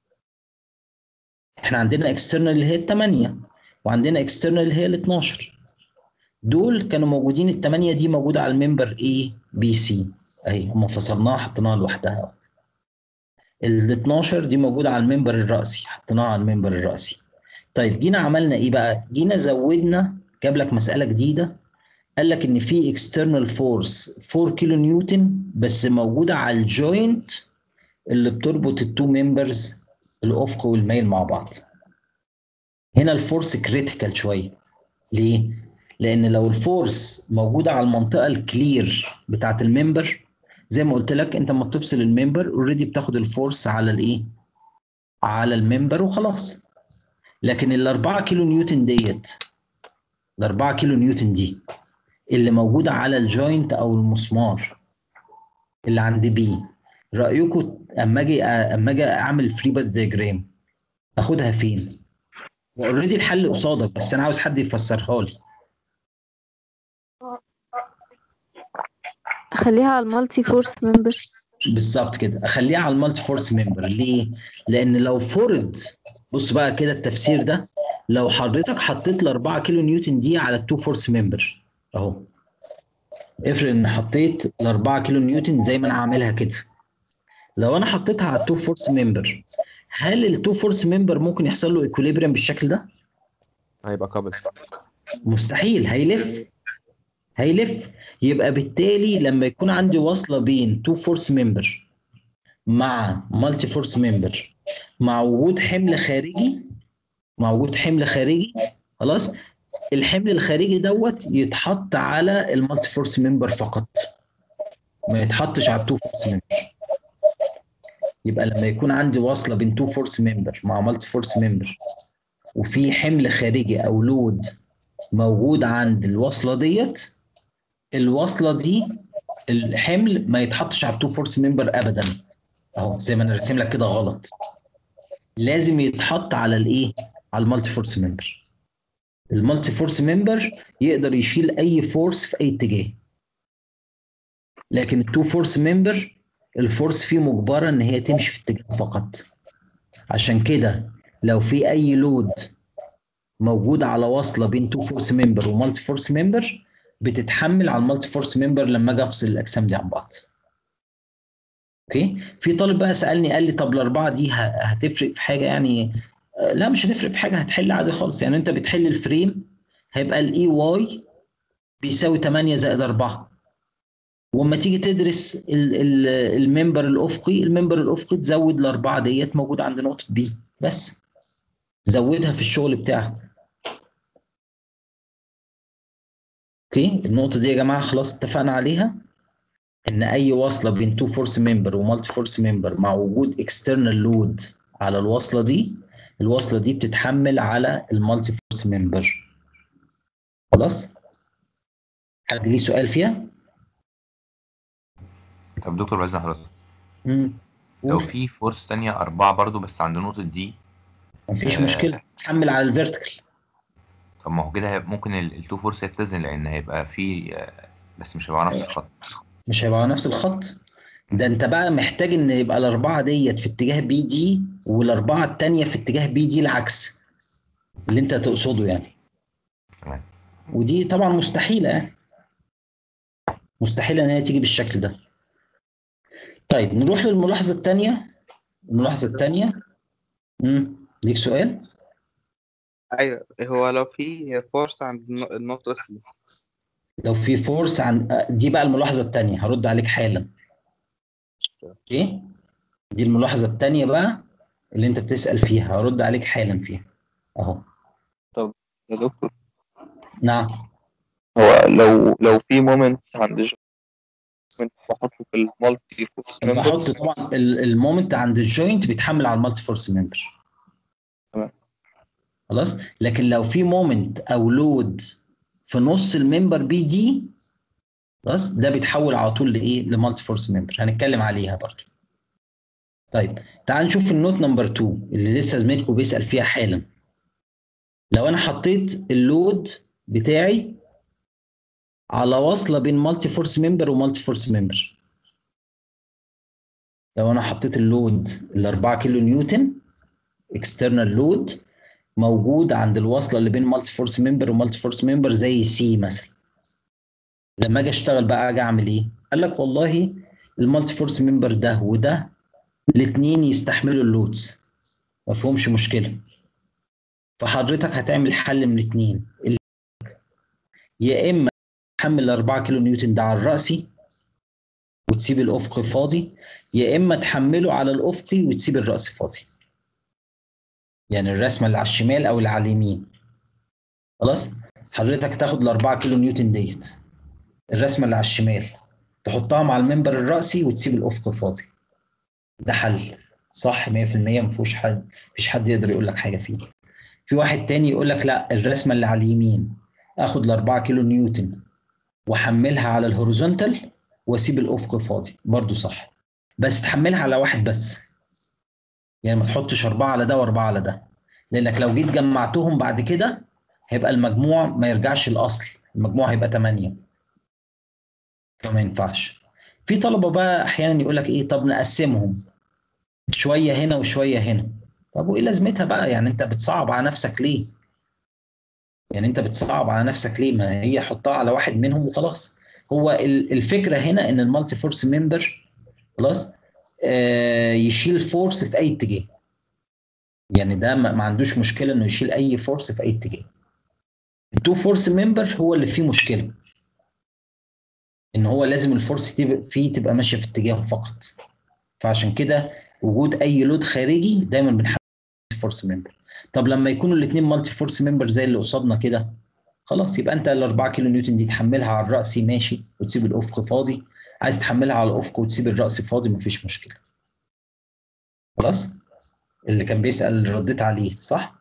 احنا عندنا اكسترنال اللي هي ال8 وعندنا اكسترنال اللي هي ال12. دول كانوا موجودين، ال8 دي موجوده على الممبر اي بي سي اهي، هم فصلناها حطيناها لوحدها. ال12 دي موجوده على الممبر الرأسي حطيناها على الممبر الرأسي. طيب جينا عملنا ايه بقى؟ جينا زودنا، جاب لك مساله جديده قال لك ان في اكسترنال فورس 4 كيلو نيوتن بس موجوده على الجوينت اللي بتربط التو ممبرز الافق والميل مع بعض. هنا الفورس كريتيكال شويه. ليه؟ لان لو الفورس موجوده على المنطقه الكلير بتاعه الممبر زي ما قلت لك، انت لما بتفصل الممبر اوريدي بتاخد الفورس على الايه؟ على الممبر وخلاص. لكن ال 4 كيلو نيوتن ديت، ال 4 كيلو نيوتن دي اللي موجوده على الجوينت او المسمار اللي عند بي، رايكم اما اجي اعمل فري باد دياجرام اخدها فين؟ واوريدي الحل قصادك بس انا عاوز حد يفسرها لي. خليها على المالتي فورس ممبر. بالظبط كده، اخليها على المالتي فورس ممبر. ليه؟ لان لو فرض، بص بقى كده التفسير ده، لو حضرتك حطيت ال 4 كيلو نيوتن دي على التو فورس ممبر اهو، افرض ان حطيت ال 4 كيلو نيوتن زي ما انا عاملها كده، لو انا حطيتها على التو فورس ممبر، هل التو فورس ممبر ممكن يحصل له ايكوليبريم بالشكل ده؟ هيبقى كابل. مستحيل، هيلف. يبقى بالتالي لما يكون عندي وصله بين تو فورس ممبر مع مالتي فورس ممبر مع وجود حمل خارجي، خلاص، الحمل الخارجي دوت يتحط على المالتي فورس ممبر فقط، ما يتحطش على التو فورس ممبر. يبقى لما يكون عندي وصله بين تو فورس ممبر مع مالتي فورس ممبر وفي حمل خارجي او لود موجود عند الوصله ديت، الوصله دي الحمل ما يتحطش على التو فورس ممبر ابدا اهو، زي ما انا راسم لك كده غلط، لازم يتحط على الايه؟ على المالتي فورس ممبر. المالتي فورس ممبر يقدر يشيل اي فورس في اي اتجاه، لكن التو فورس ممبر الفورس فيه مجبره ان هي تمشي في اتجاه فقط. عشان كده لو في اي لود موجود على وصله بين تو فورس ممبر ومالتي فورس ممبر، بتتحمل على المالتي فورس ممبر لما اجي افصل الاجسام دي عن بعض. اوكي؟ في طالب بقى سالني قال لي طب الاربعه دي هتفرق في حاجه يعني؟ لا مش هتفرق في حاجه، هتحل عادي خالص. يعني انت بتحل الفريم هيبقى الاي واي بيساوي 8 زائد 4، واما تيجي تدرس الممبر الافقي تزود الاربعه ديت موجود عند نقطه بي، بس زودها في الشغل بتاعك. اوكي؟ النقطه دي يا جماعه خلاص اتفقنا عليها، ان اي وصله بين تو فورس ممبر ومالتي فورس ممبر مع وجود اكسترنال لود على الوصله دي بتتحمل على المالتي فورس ممبر. خلاص؟ حد ليه سؤال فيها؟ طب دكتور بعد حضرتك، لو في فورس ثانيه 4 برضو بس عند نقطه دي مفيش مشكله، تحمل على الفيرتيكال. طب ما هو كده ممكن التو فورس يتزن، لان هيبقى في بس مش هيبقى على نفس الخط. مش هيبقى على نفس الخط، ده انت بقى محتاج ان يبقى الاربعه ديت في اتجاه بي دي والاربعه الثانيه في اتجاه بي دي العكس اللي انت تقصده يعني. ودي طبعا مستحيله يعني، مستحيله ان هي تيجي بالشكل ده. طيب نروح للملاحظه الثانيه. ليك سؤال؟ ايوه، هو لو في فورس عند النقطة دي، لو في فورس عند دي بقى الملاحظه الثانيه، هرد عليك حالا. اوكي؟ دي الملاحظه الثانيه بقى اللي انت بتسال فيها، هرد عليك حالا فيها اهو. طب يا دكتور، نعم. هو لو في مومنت عند بحطه في المالتي فورس ممبر. بحط طبعا المومنت عند الجوينت بيتحمل على المالتي فورس ممبر. تمام. خلاص، لكن لو في مومنت او لود في نص الممبر بي دي، خلاص، ده بيتحول على طول لايه؟ لمالتي فورس ممبر، هنتكلم عليها برضو. طيب تعال نشوف النوت نمبر 2 اللي لسه زميلكم بيسال فيها حالا. لو انا حطيت اللود بتاعي على وصله بين مالتي فورس ممبر ومالتي فورس ممبر، لو انا حطيت اللود ال 4 كيلو نيوتن اكسترنال لود موجود عند الوصله اللي بين مالتي فورس ممبر ومالتي فورس ممبر زي سي مثلا، لما اجي اشتغل بقى اجي اعمل ايه؟ قال لك والله المالتي فورس ممبر ده وده الاثنين يستحملوا اللودز، ما فيهمش مشكله. فحضرتك هتعمل حل من الاثنين، يا اما تحمل 4 كيلو نيوتن ده على الرأسي وتسيب الافقي فاضي، يا اما تحمله على الافقي وتسيب الرأسي فاضي. يعني الرسمه اللي على الشمال او اللي على اليمين. خلاص؟ حضرتك تاخد ال 4 كيلو نيوتن ديت، الرسمه اللي على الشمال، تحطها مع الممبر الرأسي وتسيب الافقي فاضي. ده حل صح 100%، مفيش حد يقدر يقول لك حاجه فيه. في واحد تاني يقول لك لا، الرسمه اللي على اليمين اخد ال 4 كيلو نيوتن واحملها على الهوريزونتال واسيب الافق فاضي، برضو صح، بس تحملها على واحد بس. يعني ما تحطش 4 على ده و4 على ده، لانك لو جيت جمعتهم بعد كده هيبقى المجموع ما يرجعش الاصل، المجموع هيبقى 8، فما ينفعش. في طلبه بقى احيانا يقول لك ايه، طب نقسمهم شويه هنا وشويه هنا. طب وايه لازمتها بقى؟ يعني انت بتصعب على نفسك ليه؟ ما هي حطها على واحد منهم وخلاص. هو الفكره هنا ان المالتي فورس ممبر خلاص يشيل فورس في اي اتجاه. يعني ده ما عندوش مشكله انه يشيل اي فورس في اي اتجاه. التو فورس ممبر هو اللي فيه مشكله، ان هو لازم الفورس فيه تبقى ماشيه في اتجاهه فقط. فعشان كده وجود اي لود خارجي دايما بنحدد فورس ممبر. طب لما يكونوا الاثنين مالتي فورس ممبر زي اللي قصادنا كده، خلاص يبقى انت ال 4 كيلو نيوتن دي تحملها على الرأسي ماشي وتسيب الافق فاضي، عايز تحملها على الافق وتسيب الرأس فاضي مفيش مشكله. خلاص؟ اللي كان بيسأل رديت عليه صح؟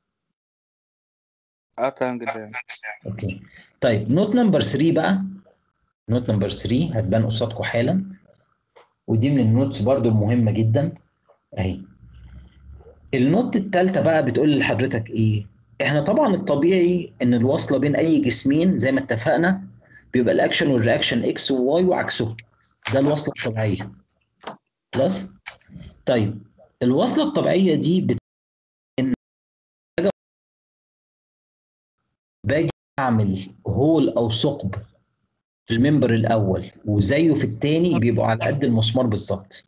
تمام جدا. اوكي. طيب نوت نمبر 3 بقى. نوت نمبر 3 هتبان قصادكم حالا، ودي من النوتس برضو المهمه جدا اهي. النوت الثالثه بقى بتقول لحضرتك ايه؟ احنا طبعا الطبيعي ان الوصله بين اي جسمين زي ما اتفقنا بيبقى الاكشن والرياكشن اكس وواي وعكسهم. ده الوصله الطبيعيه. خلاص؟ طيب الوصله الطبيعيه دي باجي اعمل هول او ثقب في الممبر الاول وزيه في الثاني بيبقوا على قد المسمار بالظبط،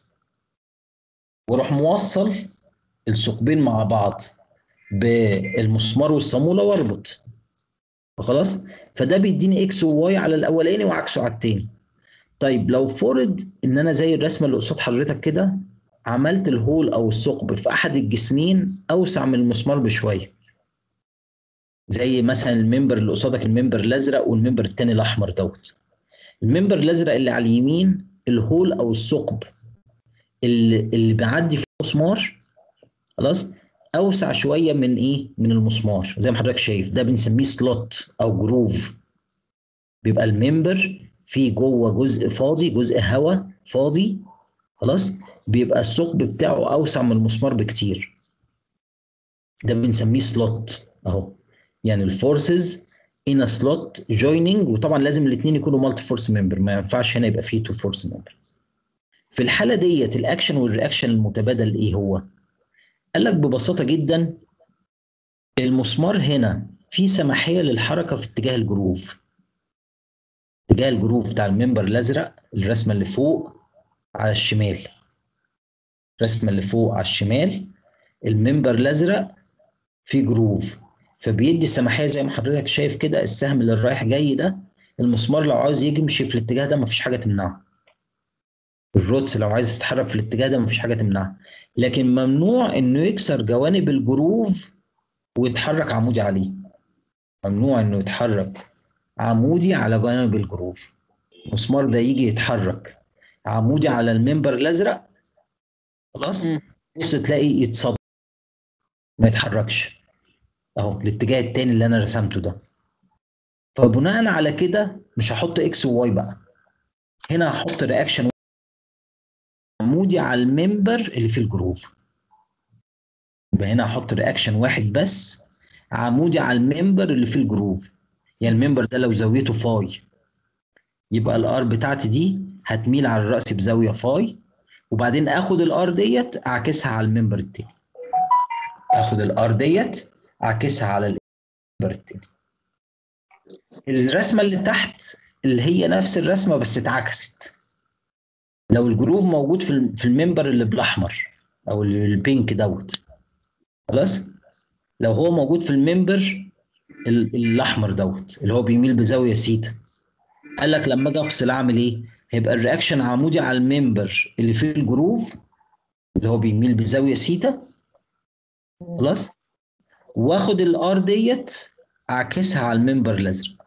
واروح موصل الثقبين مع بعض بالمسمار والصاموله واربط. خلاص؟ فده بيديني اكس وواي على الاولاني وعكسه على الثاني. طيب لو فرض ان انا زي الرسمه اللي قصاد حضرتك كده عملت الهول او الثقب في احد الجسمين اوسع من المسمار بشويه، زي مثلا الممبر اللي قصادك الممبر الازرق والممبر الثاني الاحمر دوت. الممبر الازرق اللي على اليمين الهول او الثقب اللي بيعدي في المسمار خلاص اوسع شويه من ايه؟ من المسمار زي ما حضرتك شايف. ده بنسميه سلوت او جروف. بيبقى الممبر فيه جوه جزء فاضي، جزء هواء فاضي خلاص، بيبقى الثقب بتاعه اوسع من المسمار بكتير. ده بنسميه سلوت اهو. يعني الفورسز ان سلوت جويننج، وطبعا لازم الاثنين يكونوا مالتي فورس ممبر، ما ينفعش هنا يبقى فيه تو فورس ممبر. في الحاله ديت الاكشن والرياكشن المتبادل ايه هو؟ قال لك ببساطه جدا المسمار هنا فيه سماحيه للحركه في اتجاه الجروف. اتجاه الجروف بتاع الممبر الازرق الرسمه اللي فوق على الشمال. الرسمه اللي فوق على الشمال الممبر الازرق فيه جروف، فبيدي السماحيه زي ما حضرتك شايف كده. السهم اللي رايح جاي ده المسمار لو عاوز يمشي في الاتجاه ده مفيش حاجه تمنعه. الروتس لو عايز تتحرك في الاتجاه ده مفيش حاجه تمنعها، لكن ممنوع انه يكسر جوانب الجروف ويتحرك عمودي عليه. ممنوع انه يتحرك عمودي على جوانب الجروف. المسمار ده يجي يتحرك عمودي على الممبر الازرق خلاص بص تلاقي يتصدم ما يتحركش اهو الاتجاه التاني اللي انا رسمته ده. فبناء على كده مش هحط اكس وواي بقى، هنا هحط رياكشن عمودي على الممبر اللي في الجروف. يبقى هنا هحط رياكشن واحد بس عمودي على الممبر اللي في الجروف. يعني الممبر ده لو زاويته فاي يبقى الار بتاعتي دي هتميل على الراس بزاويه فاي، وبعدين اخد الار ديت اعكسها على الممبر التاني. اخد الار ديت اعكسها على الممبر التاني. الرسمه اللي تحت اللي هي نفس الرسمه بس اتعكست. لو الجروف موجود في الممبر اللي بالاحمر او البينك دوت خلاص، لو هو موجود في الممبر الاحمر دوت اللي هو بيميل بزاويه سيتا، قال لك لما اجي افصل اعمل ايه؟ هيبقى الرياكشن عمودي على الممبر اللي فيه الجروف اللي هو بيميل بزاويه سيتا خلاص، واخد الار ديت اعكسها على الممبر الازرق.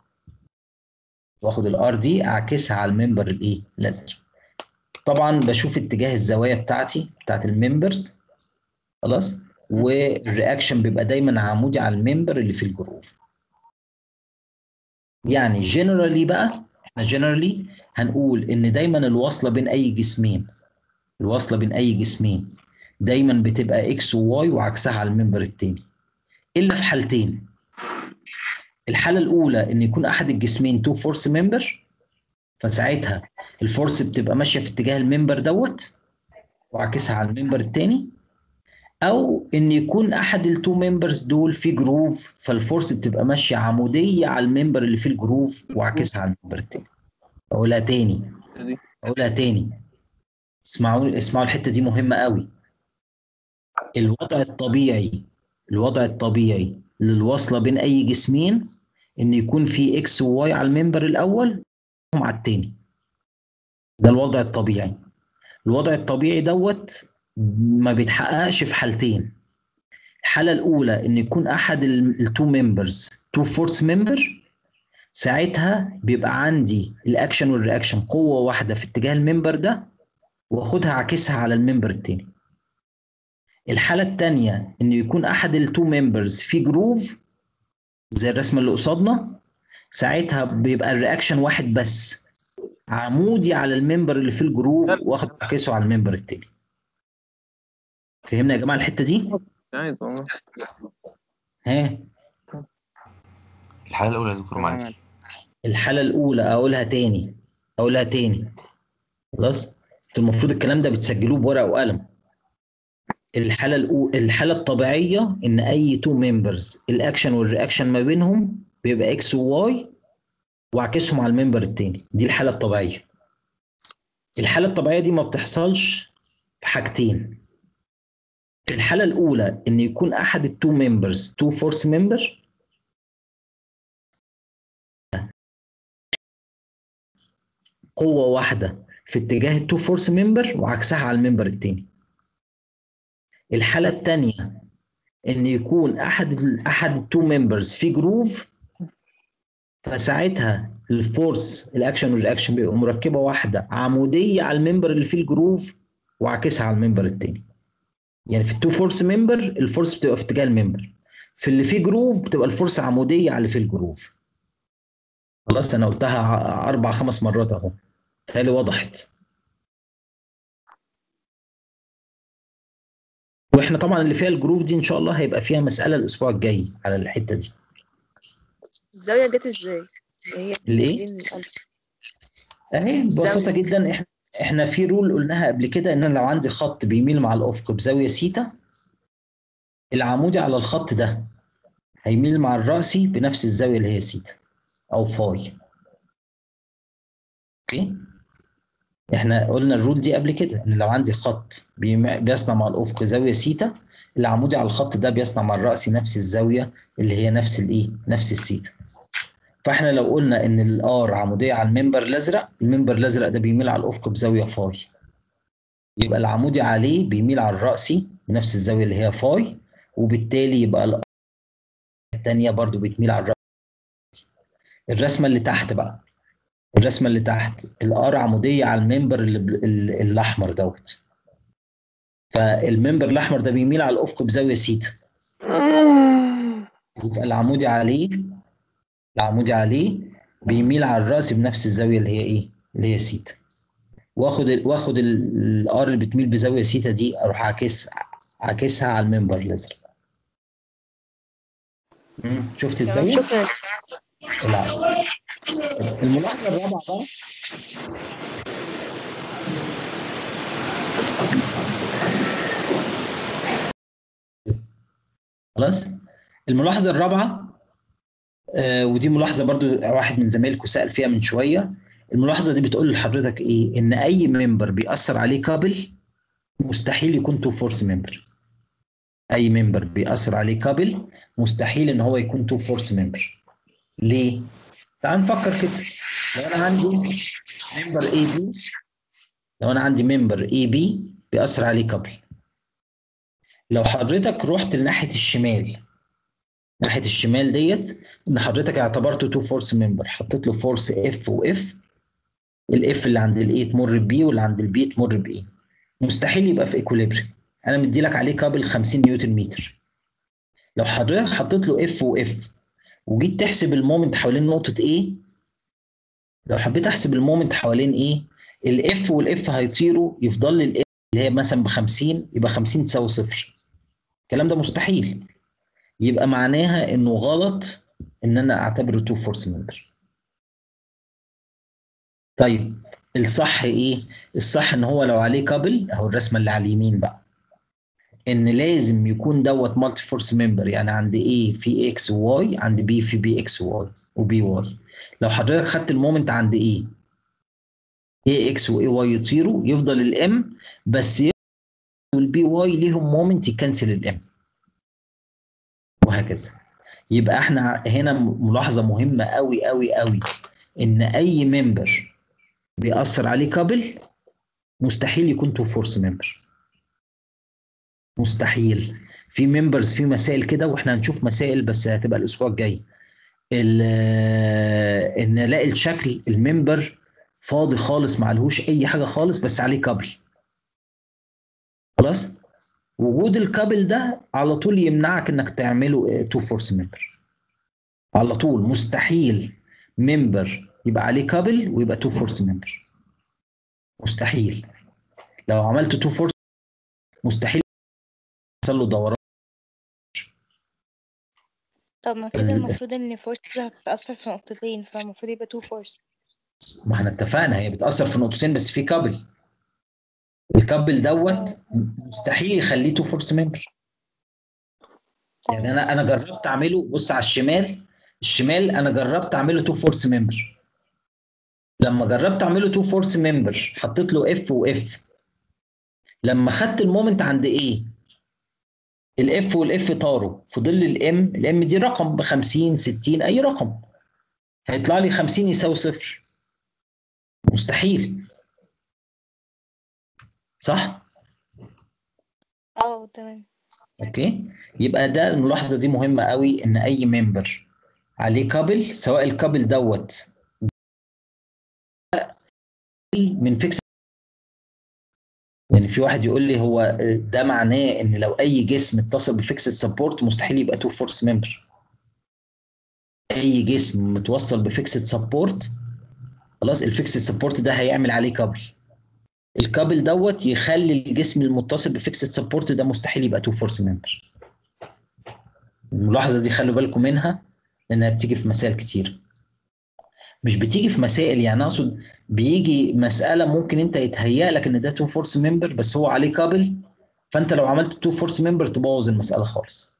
واخد الار دي اعكسها على الممبر الايه؟ الازرق. طبعا بشوف اتجاه الزوايا بتاعتي بتاعت الممبرز خلاص، والرياكشن بيبقى دايما عمودي على الممبر اللي في الجروف. يعني جنرالي بقى احنا جنرالي هنقول ان دايما الوصله بين اي جسمين، الوصله بين اي جسمين دايما بتبقى اكس وواي وعكسها على الممبر التاني، الا في حالتين. الحاله الاولى ان يكون احد الجسمين تو فورس ممبر، فساعتها الفورس بتبقى ماشيه في اتجاه الممبر دوت وعكسها على الممبر التاني، او ان يكون احد التو ممبرز دول في جروف، فالفورس بتبقى ماشيه عموديه على الممبر اللي فيه الجروف وعكسها على الممبر التاني. اقولها تاني اسمعوا الحته دي مهمه قوي. الوضع الطبيعي للوصله بين اي جسمين ان يكون في اكس وواي على الممبر الاول على التاني. ده الوضع الطبيعي. الوضع الطبيعي دوت ما بيتحققش في حالتين. الحالة الأولى إن يكون أحد التو ممبرز تو فورس ممبر، ساعتها بيبقى عندي الأكشن والرياكشن قوة واحدة في اتجاه الممبر ده وأخدها عكسها على الممبر التاني. الحالة التانية إن يكون أحد التو ممبرز في جروف زي الرسمة اللي قصادنا، ساعتها بيبقى الرياكشن واحد بس عمودي على الممبر اللي في الجروف واخد عكسه على الممبر التاني. فهمنا يا جماعة الحتة دي؟ عايز والله. ها الحالة الأولى يا دكتور معلش. الحالة الأولى أقولها تاني خلاص؟ انتوا المفروض الكلام ده بتسجلوه بورقة وقلم. الحالة الطبيعية إن أي تو ممبرز الأكشن والرياكشن ما بينهم بيبقى إكس وواي وعكسهم على الممبر التاني. دي الحالة الطبيعية. الحالة الطبيعية دي ما بتحصلش في حاجتين. في الحالة الأولى إن يكون أحد التو ممبرز تو فورس ممبر، قوة واحدة في اتجاه التو فورس ممبر وعكسها على الممبر التاني. الحالة التانية إن يكون أحد التو ممبرز في جروف، فساعتها الفورس الأكشن والرياكشن بيبقوا مركبة واحدة عمودية على الممبر اللي فيه الجروف وعكسها على الممبر التاني. يعني في التو فورس ممبر الفورس بتبقى في اتجاه الممبر، في اللي فيه جروف بتبقى الفورس عمودية على اللي فيه الجروف. خلاص أنا قلتها 4-5 مرات أهو، تهيألي وضحت. واحنا طبعا اللي فيها الجروف دي ان شاء الله هيبقى فيها مسألة الاسبوع الجاي على الحتة دي. الزاوية جت ازاي؟ هي ليه؟ اهي ببساطة جدا. احنا في رول قلناها قبل كده ان انا لو عندي خط بيميل مع الافق بزاوية سيتا، العمودي على الخط ده هيميل مع الرأسي بنفس الزاوية اللي هي سيتا او فاي. اوكي؟ احنا قلنا الرول دي قبل كده ان لو عندي خط بيصنع مع الافق زاويه سيتا، العمودي على الخط ده بيصنع مع الرأسي نفس الزاويه اللي هي نفس السيتا. فاحنا لو قلنا ان الار عموديه على الممبر الازرق، الممبر الازرق ده بيميل على الافق بزاويه فاي، يبقى العمودي عليه بيميل على الرأسي بنفس الزاويه اللي هي فاي، وبالتالي يبقى الار الثانيه برضو بتميل على الرأسي. الرسمه اللي تحت الار عموديه على الممبر الاحمر دوت، فالممبر الاحمر ده بيميل على الافق بزاويه سيتا، يبقى العمودي عليه بيميل على الراس بنفس الزاويه اللي هي سيتا. واخد الار اللي بتميل بزاويه سيتا دي اروح عاكسها على الممبر الازرق. شفت الزاويه؟ شكرا. الملاحظه الرابعه بقى خلاص. الملاحظه الرابعه ودي ملاحظه برضو واحد من زمايلكم سأل فيها من شويه. الملاحظه دي بتقول لحضرتك ايه؟ ان اي ممبر بيأثر عليه كابل مستحيل يكون تو فورس ممبر. اي ممبر بيأثر عليه كابل مستحيل ان هو يكون تو فورس ممبر. ليه؟ تعال نفكر كده. لو انا عندي ممبر اي بي بيأثر عليه كابل، لو حضرتك رحت لناحيه الشمال ديت، ان حضرتك اعتبرته تو فورس ممبر، حطيت له فورس اف واف، الاف اللي عند الاي تمر ببي واللي عند البي تمر باي، مستحيل يبقى في ايكوليبريم. انا مدي لك عليه كابل 50 نيوتن متر. لو حضرتك حطيت له اف واف وجيت تحسب المومنت حوالين نقطه ايه، لو حبيت احسب المومنت حوالين ايه، الاف والاف هيطيروا، يفضل لي الاف اللي هي مثلا ب 50، يبقى 50 تساوي صفر. الكلام ده مستحيل. يبقى معناها انه غلط ان انا اعتبره تو فورس ممبر. طيب الصح ايه؟ الصح ان هو لو عليه كابل اهو الرسمه اللي على اليمين بقى، ان لازم يكون دوت مالتي فورس ممبر، يعني عند A في اكس وواي، عند B في بي اكس وواي وبي واي. لو حضرتك خدت المومنت عند A اكس واي واي يطيروا، يفضل الام بس، والبي واي ليهم مومنت يكنسل الام، وهكذا. يبقى احنا هنا ملاحظه مهمه قوي قوي قوي، ان اي ممبر بيأثر عليه كابل مستحيل يكون تو فورس ممبر، مستحيل. في ممبرز في مسائل كده، واحنا هنشوف مسائل بس هتبقى الاسبوع الجاي، ان الاقي الشكل الممبر فاضي خالص، معلهوش اي حاجه خالص بس عليه كابل. خلاص، وجود الكابل ده على طول يمنعك انك تعمله تو فورس ممبر، على طول. مستحيل ممبر يبقى عليه كابل ويبقى تو فورس ممبر، مستحيل. لو عملت تو فورس مستحيل يحصل له دوران. طب ما كده المفروض ان فورس هتتأثر في نقطتين، فالمفروض يبقى تو فورس. ما احنا اتفقنا هي بتأثر في نقطتين بس في كابل، الكابل دوت مستحيل يخليه تو فورس ممبر. يعني انا جربت اعمله، بص على الشمال انا جربت اعمله تو فورس ممبر. لما جربت اعمله تو فورس ممبر حطيت له اف واف، لما خدت المومنت عند ايه الاف والاف طاروا، فضل الام دي رقم ب 50 60 اي رقم، هيطلع لي 50 يساوي صفر، مستحيل. صح؟ تمام. اوكي، يبقى ده الملاحظه دي مهمه قوي، ان اي ممبر عليه كابل، سواء الكابل دوت من فيكس. يعني في واحد يقول لي هو ده معناه ان لو اي جسم اتصل بفيكسد سبورت مستحيل يبقى تو فورس ممبر. اي جسم متوصل بفيكسد سبورت خلاص، الفيكسد سبورت ده هيعمل عليه كابل، الكابل دوت يخلي الجسم المتصل بفيكسد سبورت ده مستحيل يبقى تو فورس ممبر. الملاحظه دي خلوا بالكم منها، لانها بتيجي في مسائل كتير. مش بتيجي في مسائل، يعني اقصد بيجي مساله ممكن انت يتهيأ لك ان ده تو فورس ممبر بس هو عليه كابل، فانت لو عملت تو فورس ممبر تبوظ المساله خالص.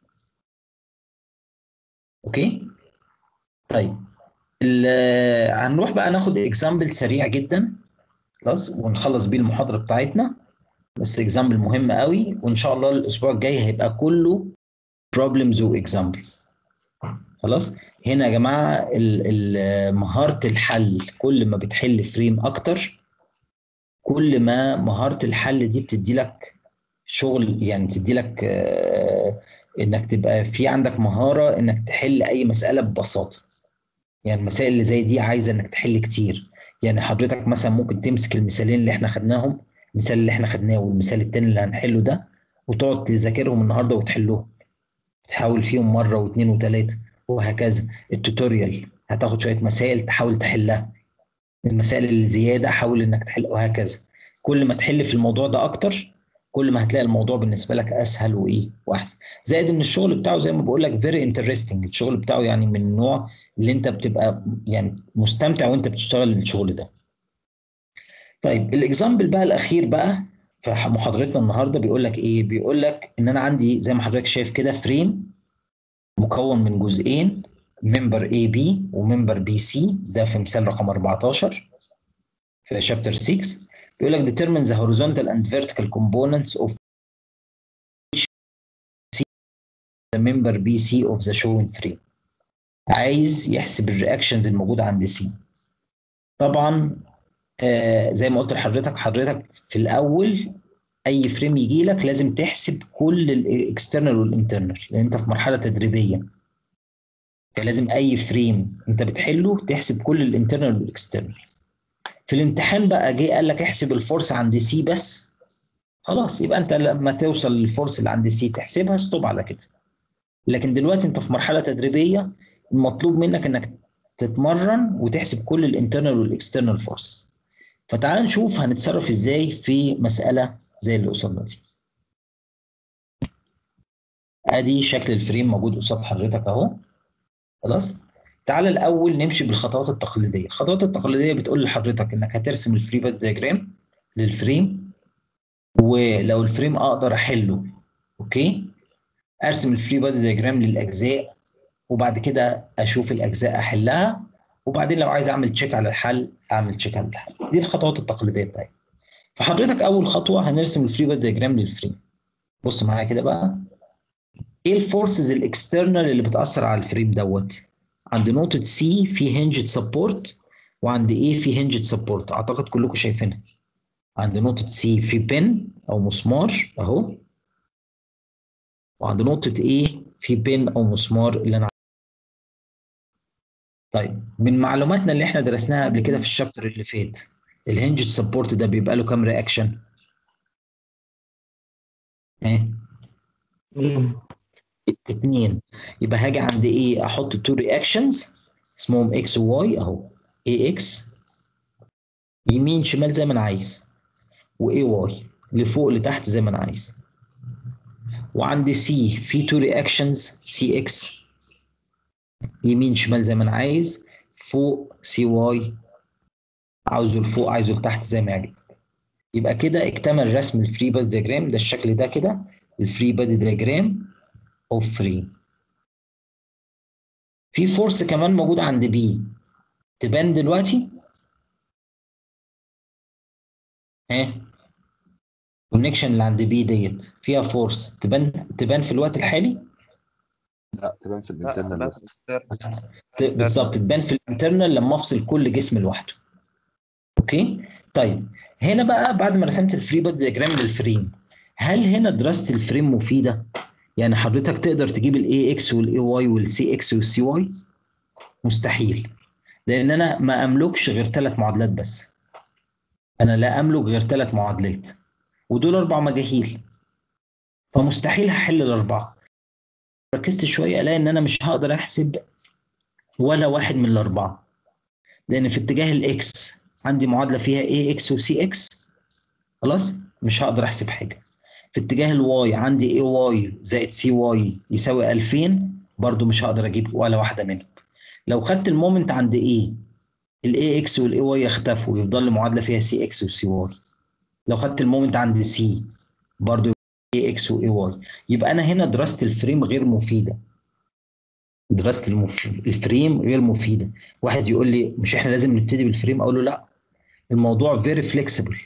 اوكي طيب، هنروح بقى ناخد اكزامبل سريع جدا خلاص ونخلص بيه المحاضره بتاعتنا، بس اكزامبل مهم قوي، وان شاء الله الاسبوع الجاي هيبقى كله بروبلمز واكزامبلز. خلاص، هنا يا جماعه مهاره الحل، كل ما بتحل فريم اكتر كل ما مهاره الحل دي بتدي لك شغل، يعني بتدي لك انك تبقى في عندك مهاره انك تحل اي مساله ببساطه. يعني المسائل اللي زي دي عايزه انك تحل كتير. يعني حضرتك مثلا ممكن تمسك المثالين اللي احنا خدناهم، المثال اللي احنا خدناه والمثال التاني اللي هنحله ده، وتقعد تذاكرهم النهارده وتحلهم، تحاول فيهم مره واثنين وثلاثه وهكذا. التوتوريال هتاخد شويه مسائل تحاول تحلها، المسائل اللي زياده حاول انك تحل، وهكذا. كل ما تحل في الموضوع ده اكتر كل ما هتلاقي الموضوع بالنسبه لك اسهل وايه واحسن. زائد ان الشغل بتاعه زي ما بقول لك فيري انترستنج، الشغل بتاعه يعني من النوع اللي انت بتبقى يعني مستمتع وانت بتشتغل الشغل ده. طيب الاكزامبل بقى الاخير بقى في محاضرتنا النهارده بيقول لك ايه؟ بيقول لك ان انا عندي زي ما حضرتك شايف كده فريم مكون من جزئين، ممبر اي بي وممبر بي سي، ده في مثال رقم 14 في شابتر 6. بيقول لك determine the horizontal and vertical components of the member BC of the shown frame. عايز يحسب الرياكشنز الموجوده عند سي. طبعا زي ما قلت لحضرتك في الاول اي فريم يجي لك لازم تحسب كل الاكسترنال والانترنال، لان انت في مرحله تدريبيه، فلازم اي فريم انت بتحله تحسب كل الانترنال والاكسترنال. في الامتحان بقى جه قال لك احسب الفورس عند سي بس، خلاص يبقى انت لما توصل للفورس اللي عند سي تحسبها ستوب على كده. لكن دلوقتي انت في مرحله تدريبيه، المطلوب منك انك تتمرن وتحسب كل الانترنال والاكسترنال فورسز. فتعال نشوف هنتصرف ازاي في مساله زي اللي قصادنا دي. ادي شكل الفريم موجود قصاد حضرتك اهو. خلاص، تعال الاول نمشي بالخطوات التقليديه. الخطوات التقليديه بتقول لحضرتك انك هترسم الفري بادي دياجرام للفريم، ولو الفريم اقدر احله اوكي ارسم الفري بادي دياجرام للاجزاء، وبعد كده اشوف الاجزاء احلها، وبعدين لو عايز اعمل تشيك على الحل اعمل تشيك على الحل. دي الخطوات التقليديه بتاعتي. فحضرتك اول خطوه هنرسم الفري بادي دياجرام للفريم. بص معايا كده بقى، ايه الفورسز الاكسترنال اللي بتاثر على الفريم دوت؟ عند نقطه سي في هنجد سبورت، وعند ايه في هنجد سبورت، اعتقد كلكم شايفينها. عند نقطه سي في بن او مسمار اهو، وعند نقطه ايه في بن او مسمار اللي انا. طيب من معلوماتنا اللي احنا درسناها قبل كده في الشابتر اللي فات، الهنجد سبورت ده بيبقى له كام رياكشن؟ ايه؟ 2. يبقى هاجي عند ايه احط 2 رياكشنز اسمهم اكس وواي اهو، اي اكس يمين شمال زي ما انا عايز، واي واي لفوق لتحت زي ما انا عايز. وعند سي في 2 رياكشنز سي اكس يمين شمال زي ما انا عايز، فوق سي واي عاوزه لفوق عايزه لتحت زي ما يعجبك. يبقى كده اكتمل رسم الفري بادي دياجرام. ده الشكل ده كده الفري بادي دياجرام اوف فري. في فورس كمان موجوده عند بي تبان دلوقتي اهي. الكونكشن اللي عند بي ديت فيها فورس تبان في الوقت الحالي؟ لا تبان في الانترنال بس. بالظبط تبان في الانترنال لما افصل كل جسم لوحده. اوكي طيب هنا بقى بعد ما رسمت الفري بادي دياجرام للفريم، هل هنا دراسه الفريم مفيده؟ يعني حضرتك تقدر تجيب الاي اكس والاي واي والسي اكس والسي واي؟ مستحيل، لان انا ما املكش غير 3 معادلات بس. انا لا املك غير 3 معادلات، ودول 4 مجاهيل، فمستحيل هحل الاربعه. ركزت شويه الاقي ان انا مش هقدر احسب ولا واحد من الاربعه، لان في اتجاه الاكس عندي معادله فيها اي اكس وسي اكس، خلاص مش هقدر احسب حاجه. في اتجاه الواي عندي اي واي زائد سي واي يساوي 2000، برضو مش هقدر اجيب ولا واحده منهم. لو خدت المومنت عند ايه الاي اكس والاي واي يختفوا، يفضل لي معادله فيها سي اكس وسي واي. لو خدت المومنت عند سي برضو اي اكس واي واي. يبقى انا هنا دراسه الفريم غير مفيده. دراسه الفريم غير مفيده. واحد يقول لي مش احنا لازم نبتدي بالفريم؟ اقول له لا، الموضوع فيري فليكسيبل،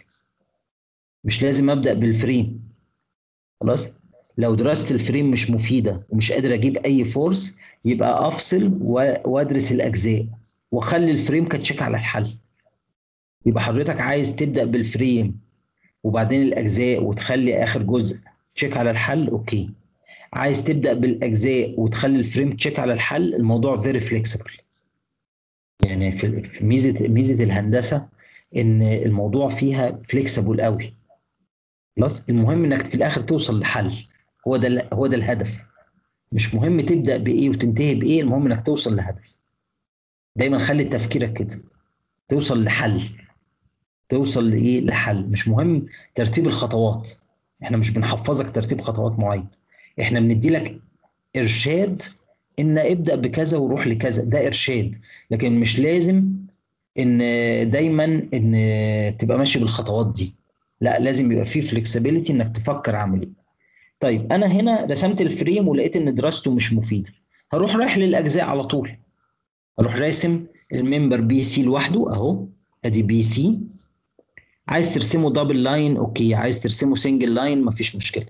مش لازم ابدا بالفريم. خلاص لو دراسه الفريم مش مفيده ومش قادر اجيب اي فورس، يبقى افصل وادرس الاجزاء واخلي الفريم كتشيك على الحل. يبقى حضرتك عايز تبدا بالفريم وبعدين الاجزاء وتخلي اخر جزء تشيك على الحل، اوكي. عايز تبدا بالاجزاء وتخلي الفريم تشيك على الحل، الموضوع فيري فليكسيبل. يعني في ميزه الهندسه ان الموضوع فيها فليكسيبل قوي. خلاص المهم انك في الاخر توصل لحل، هو ده الهدف. مش مهم تبدا بايه وتنتهي بايه، المهم انك توصل لهدف. دايما خلي تفكيرك كده، توصل لحل. توصل لايه؟ لحل. مش مهم ترتيب الخطوات، احنا مش بنحفظك ترتيب خطوات معين، احنا بندي لك ارشاد ان ابدا بكذا وروح لكذا، ده ارشاد. لكن مش لازم ان دايما ان تبقى ماشي بالخطوات دي، لا لازم يبقى فيه فلكسبيليتي انك تفكر اعمل ايه. طيب انا هنا رسمت الفريم ولقيت ان دراسته مش مفيده، هروح رايح للاجزاء على طول. اروح راسم الممبر بي سي لوحده اهو، ادي بي سي. عايز ترسمه دبل لاين اوكي، عايز ترسمه سنجل لاين مفيش مشكله.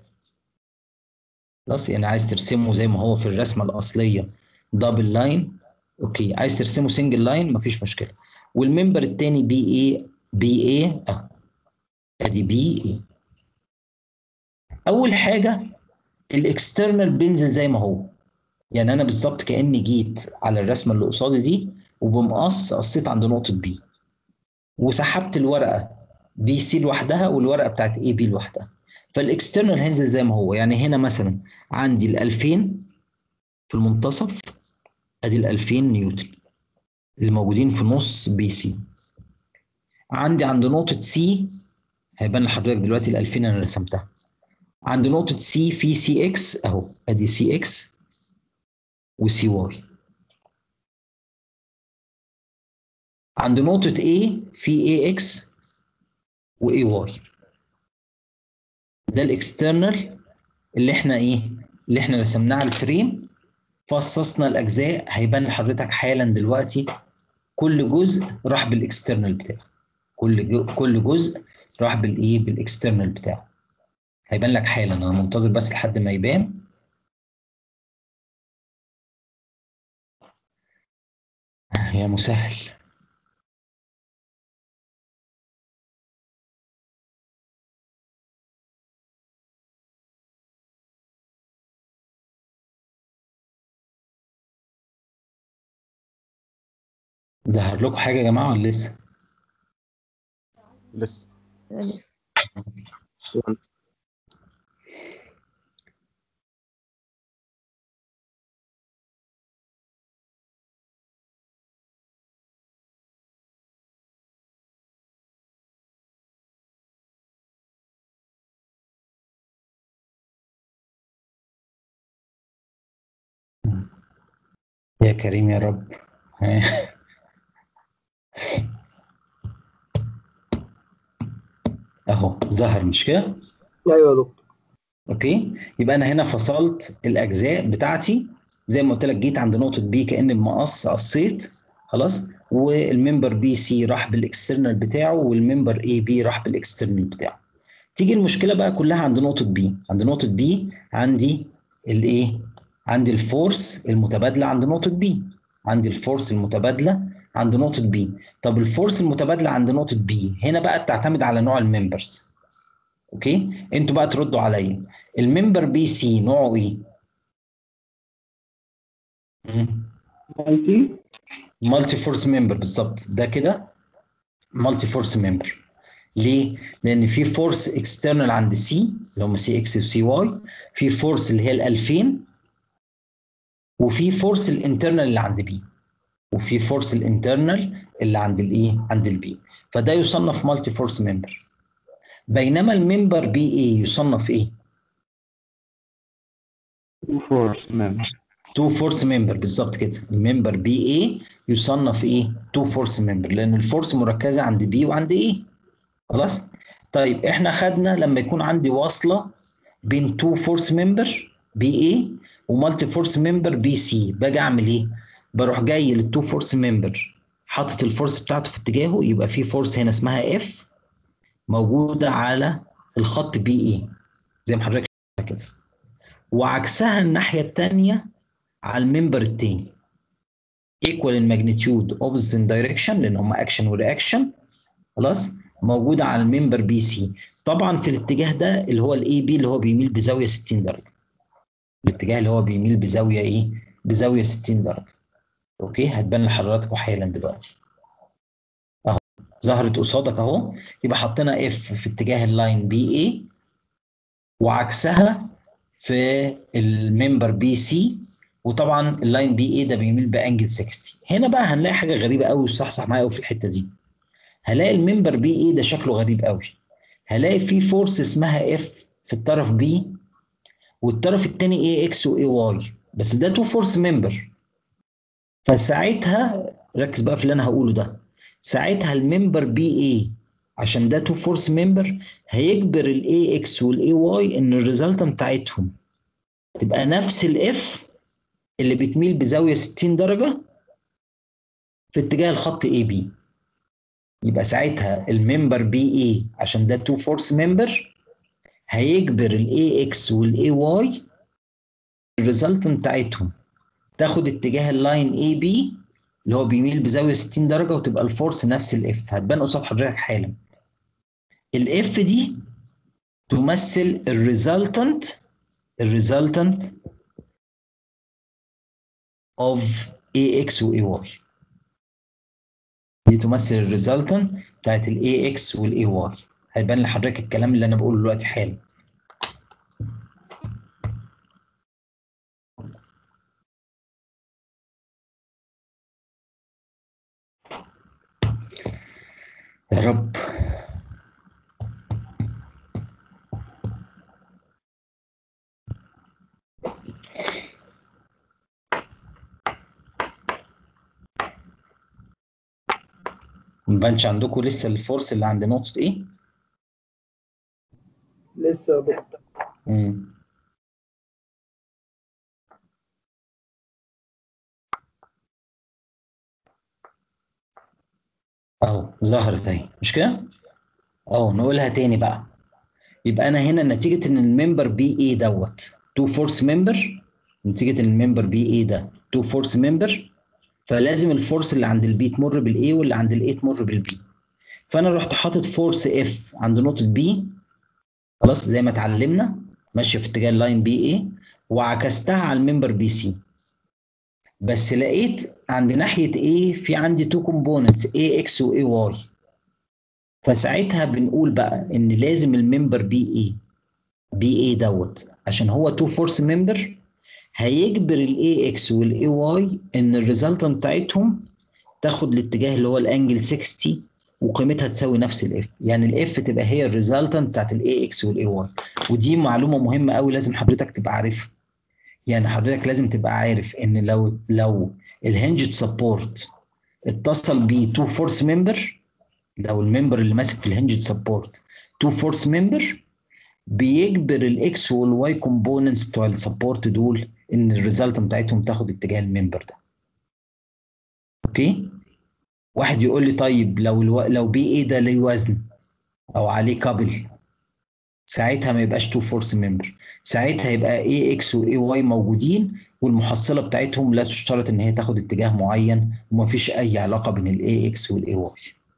خلاص يعني عايز ترسمه زي ما هو في الرسمه الاصليه دبل لاين اوكي، عايز ترسمه سنجل لاين مفيش مشكله. والممبر الثاني بي اي اهو، ادي بي اي. اول حاجه الاكسترنال بينزل زي ما هو، يعني انا بالظبط كاني جيت على الرسمه اللي قصادي دي وبمقص قصيت عند نقطه بي، وسحبت الورقه بي سي لوحدها والورقه بتاعت اي بي لوحدها. فالاكسترنال هينزل زي ما هو. يعني هنا مثلا عندي ال 2000 في المنتصف، ادي ال 2000 نيوتن اللي موجودين في نص بي سي. عندي عند نقطه سي هيبان لحضرتك دلوقتي ال 2000 انا رسمتها. عند نقطه سي في سي اكس اهو، ادي سي اكس وسي واي. عند نقطة A في AX و AY. ده الاكسترنال اللي احنا اللي احنا رسمناه على الفريم، فصصنا الاجزاء. هيبان لحضرتك حالا دلوقتي كل جزء راح بالاكسترنال بتاعه، كل جزء راح بالاكسترنال بتاعه. هيبان لك حالا، انا منتظر بس لحد ما يبان. يا مسهل. ظهر لكم حاجه يا جماعه ولا لسه؟ لسه. يا كريم يا رب. اهو ظهر، مش كده؟ ايوه يا دكتور. اوكي، يبقى انا هنا فصلت الاجزاء بتاعتي زي ما قلت لك. جيت عند نقطه بي كأن بمقص قصيت خلاص، والممبر بي سي راح بالاكسترنال بتاعه، والممبر اي بي راح بالاكسترنال بتاعه. تيجي المشكله بقى كلها عند نقطه بي. عند نقطه بي عندي عندي الفورس المتبادله عند نقطه بي. عندي الفورس المتبادله عند نقطه بي. طب الفورس المتبادله عند نقطه بي هنا بقى بتعتمد على نوع الممبرز. اوكي، انتوا بقى تردوا عليا. الممبر بي سي نوعه ايه؟ مالتي فورس ممبر، بالظبط ده كده مالتي فورس ممبر. ليه؟ لان في فورس اكسترنال عند سي اللي هم سي اكس وسي واي، في فورس اللي هي ال 2000، وفي فورس الانترنال اللي عند بي، وفي فورس الانترنال اللي عند عند البي. فده يصنف مالتي فورس ممبر. بينما الممبر بي اي يصنف ايه؟ تو فورس ممبر، بالظبط كده. الممبر بي اي يصنف تو فورس ممبر، لان الفورس مركزه عند بي وعند ايه. خلاص. طيب احنا خدنا لما يكون عندي واصله بين تو فورس ممبر بي اي ومالتي فورس ممبر بي سي، باجي اعمل ايه؟ بروح جاي للتو فورس ممبر حاطط الفورس بتاعته في اتجاهه، يبقى في فورس هنا اسمها اف موجوده على الخط بي اي زي ما حضرتك شايف كده، وعكسها الناحيه الثانيه على الممبر التاني equal in magnitude opposite in direction لان هم اكشن ورياكشن. خلاص، موجوده على الممبر بي سي. طبعا في الاتجاه ده اللي هو الاي بي اللي هو بيميل بزاويه 60 درجه. الاتجاه اللي هو بيميل بزاويه بزاويه 60 درجه. اوكي، هتبان لحضراتكم حالا دلوقتي اهو، ظهرت قصادك اهو. يبقى حطينا اف في اتجاه اللاين بي اي، وعكسها في الممبر بي سي. وطبعا اللاين بي اي ده بيميل بانجل 60. هنا بقى هنلاقي حاجه غريبه قوي، وصحصح معايا قوي في الحته دي. هلاقي الممبر بي اي ده شكله غريب قوي. هلاقي في فورس اسمها اف في الطرف بي، والطرف الثاني اي اكس واي واي، بس ده تو فورس ممبر. فساعتها ركز بقى في اللي انا هقوله ده. ساعتها الممبر بي اي عشان ده تو فورس ممبر هيجبر الاي اكس والاي واي ان الريزلتنت بتاعتهم تبقى نفس الاف اللي بتميل بزاويه 60 درجه في اتجاه الخط اي بي. يبقى ساعتها الممبر بي اي عشان ده تو فورس ممبر هيجبر الاي اكس والاي واي الريزلتنت بتاعتهم تاخد اتجاه اللاين اي بي اللي هو بيميل بزاويه 60 درجه، وتبقى الفورس نفس الاف. هتبان قصاد حضرتك حالا. الاف دي تمثل الريزلتنت of AX و AY. دي تمثل الريزلتنت بتاعت ال AX وال AY. هيبان لحضرتك الكلام اللي انا بقوله دلوقتي حالا. يا رب. ما بانش عندكم لسه الفورس اللي عند نقطة ايه؟ لسه يا دكتور. اهو ظهرت اهي، مش كده؟ اهو نقولها تاني بقى. يبقى انا هنا نتيجة ان الممبر بي اي دوت تو فورس ممبر، نتيجة ان الممبر بي اي ده تو فورس ممبر، فلازم الفورس اللي عند البي تمر بالاي واللي عند الاي تمر بالبي. فانا رحت حاطط فورس اف عند نقطة بي، خلاص زي ما اتعلمنا ماشية في اتجاه اللاين بي اي، وعكستها على الممبر بي سي. بس لقيت عند ناحية A في عندي تو كومبوننتس AX و AY، فساعتها بنقول بقى إن لازم الممبر BA دوت عشان هو تو فورس ممبر، هيجبر ال AX وال AY إن الريزلتنت بتاعتهم تاخد الاتجاه اللي هو الانجل 60 وقيمتها تساوي نفس الاف، يعني الاف تبقى هي الريزلتنت بتاعت الاي اكس والاي واي. ودي معلومه مهمه قوي لازم حضرتك تبقى عارفها. يعني حضرتك لازم تبقى عارف ان لو الهنجد سبورت اتصل بيه تو فورس ممبر، لو الممبر اللي ماسك في الهنجد سبورت تو فورس ممبر، بيجبر الاكس والواي كومبوننتس بتوع السبورت دول ان الريزلت بتاعتهم تاخد اتجاه الممبر ده. اوكي؟ واحد يقول لي طيب لو بي اي ده ليه وزن او عليه كابل، ساعتها ما يبقاش تو فورس ممبر، ساعتها يبقى اي اكس واي واي موجودين والمحصله بتاعتهم لا تشترط ان هي تاخد اتجاه معين، ومفيش اي علاقه بين الاي اكس والاي واي.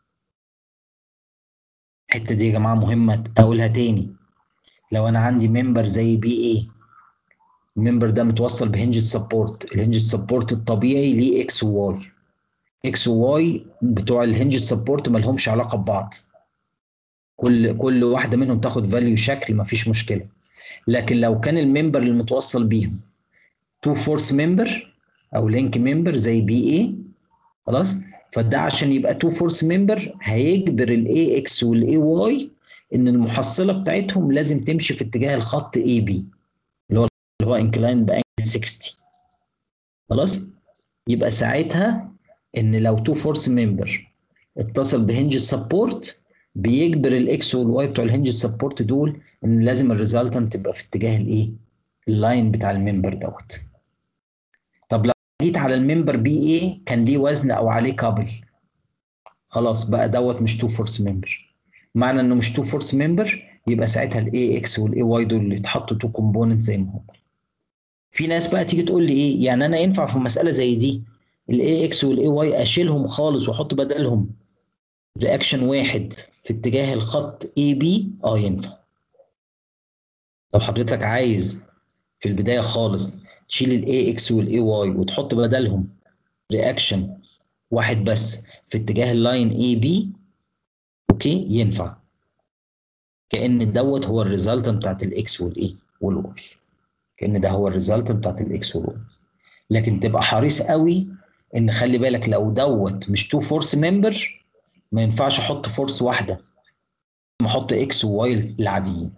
الحته دي يا جماعه مهمه اقولها تاني. لو انا عندي ممبر زي بي اي، الممبر ده متوصل بهنجد سبورت، الهنجد سبورت الطبيعي ليه اكس وواي، اكس وواي بتوع الهنجد سبورت ما لهمش علاقه ببعض، كل واحده منهم تاخد فاليو شكل مفيش مشكله. لكن لو كان الممبر المتوصل بيهم تو فورس ممبر او لينك ممبر زي بي اي، خلاص، فده عشان يبقى تو فورس ممبر هيجبر الاي اكس والاي واي ان المحصله بتاعتهم لازم تمشي في اتجاه الخط اي بي اللي هو انكلاين بانجل 60. خلاص، يبقى ساعتها ان لو تو فورس ممبر اتصل بهنجد سبورت بيجبر الاكس والواي بتوع الهنجد سبورت دول ان لازم الريزلتنت تبقى في اتجاه الايه؟ اللاين بتاع الممبر دوت. طب لو جيت على الممبر بي اي كان ليه وزن او عليه كابل، خلاص بقى دوت مش تو فورس ممبر. معنى انه مش تو فورس ممبر يبقى ساعتها الاي اكس والاي واي دول اللي اتحطوا تو كومبوننت زي ما هم. في ناس بقى تيجي تقول لي ايه، يعني انا ينفع في مساله زي دي الاي اكس والاي واي اشيلهم خالص واحط بدلهم رياكشن واحد في اتجاه الخط اي بي؟ اه ينفع. لو حضرتك عايز في البدايه خالص تشيل الاي اكس والاي واي وتحط بدلهم رياكشن واحد بس في اتجاه اللاين اي بي، اوكي ينفع، كأن دوت هو الريزلتنت بتاعت الاكس والاي والواي، كأن ده هو الريزلتنت بتاعت الاكس والواي. لكن تبقى حريص قوي ان خلي بالك لو دوت مش تو فورس ممبر ما ينفعش احط فورس واحده، احط اكس وواي العاديين.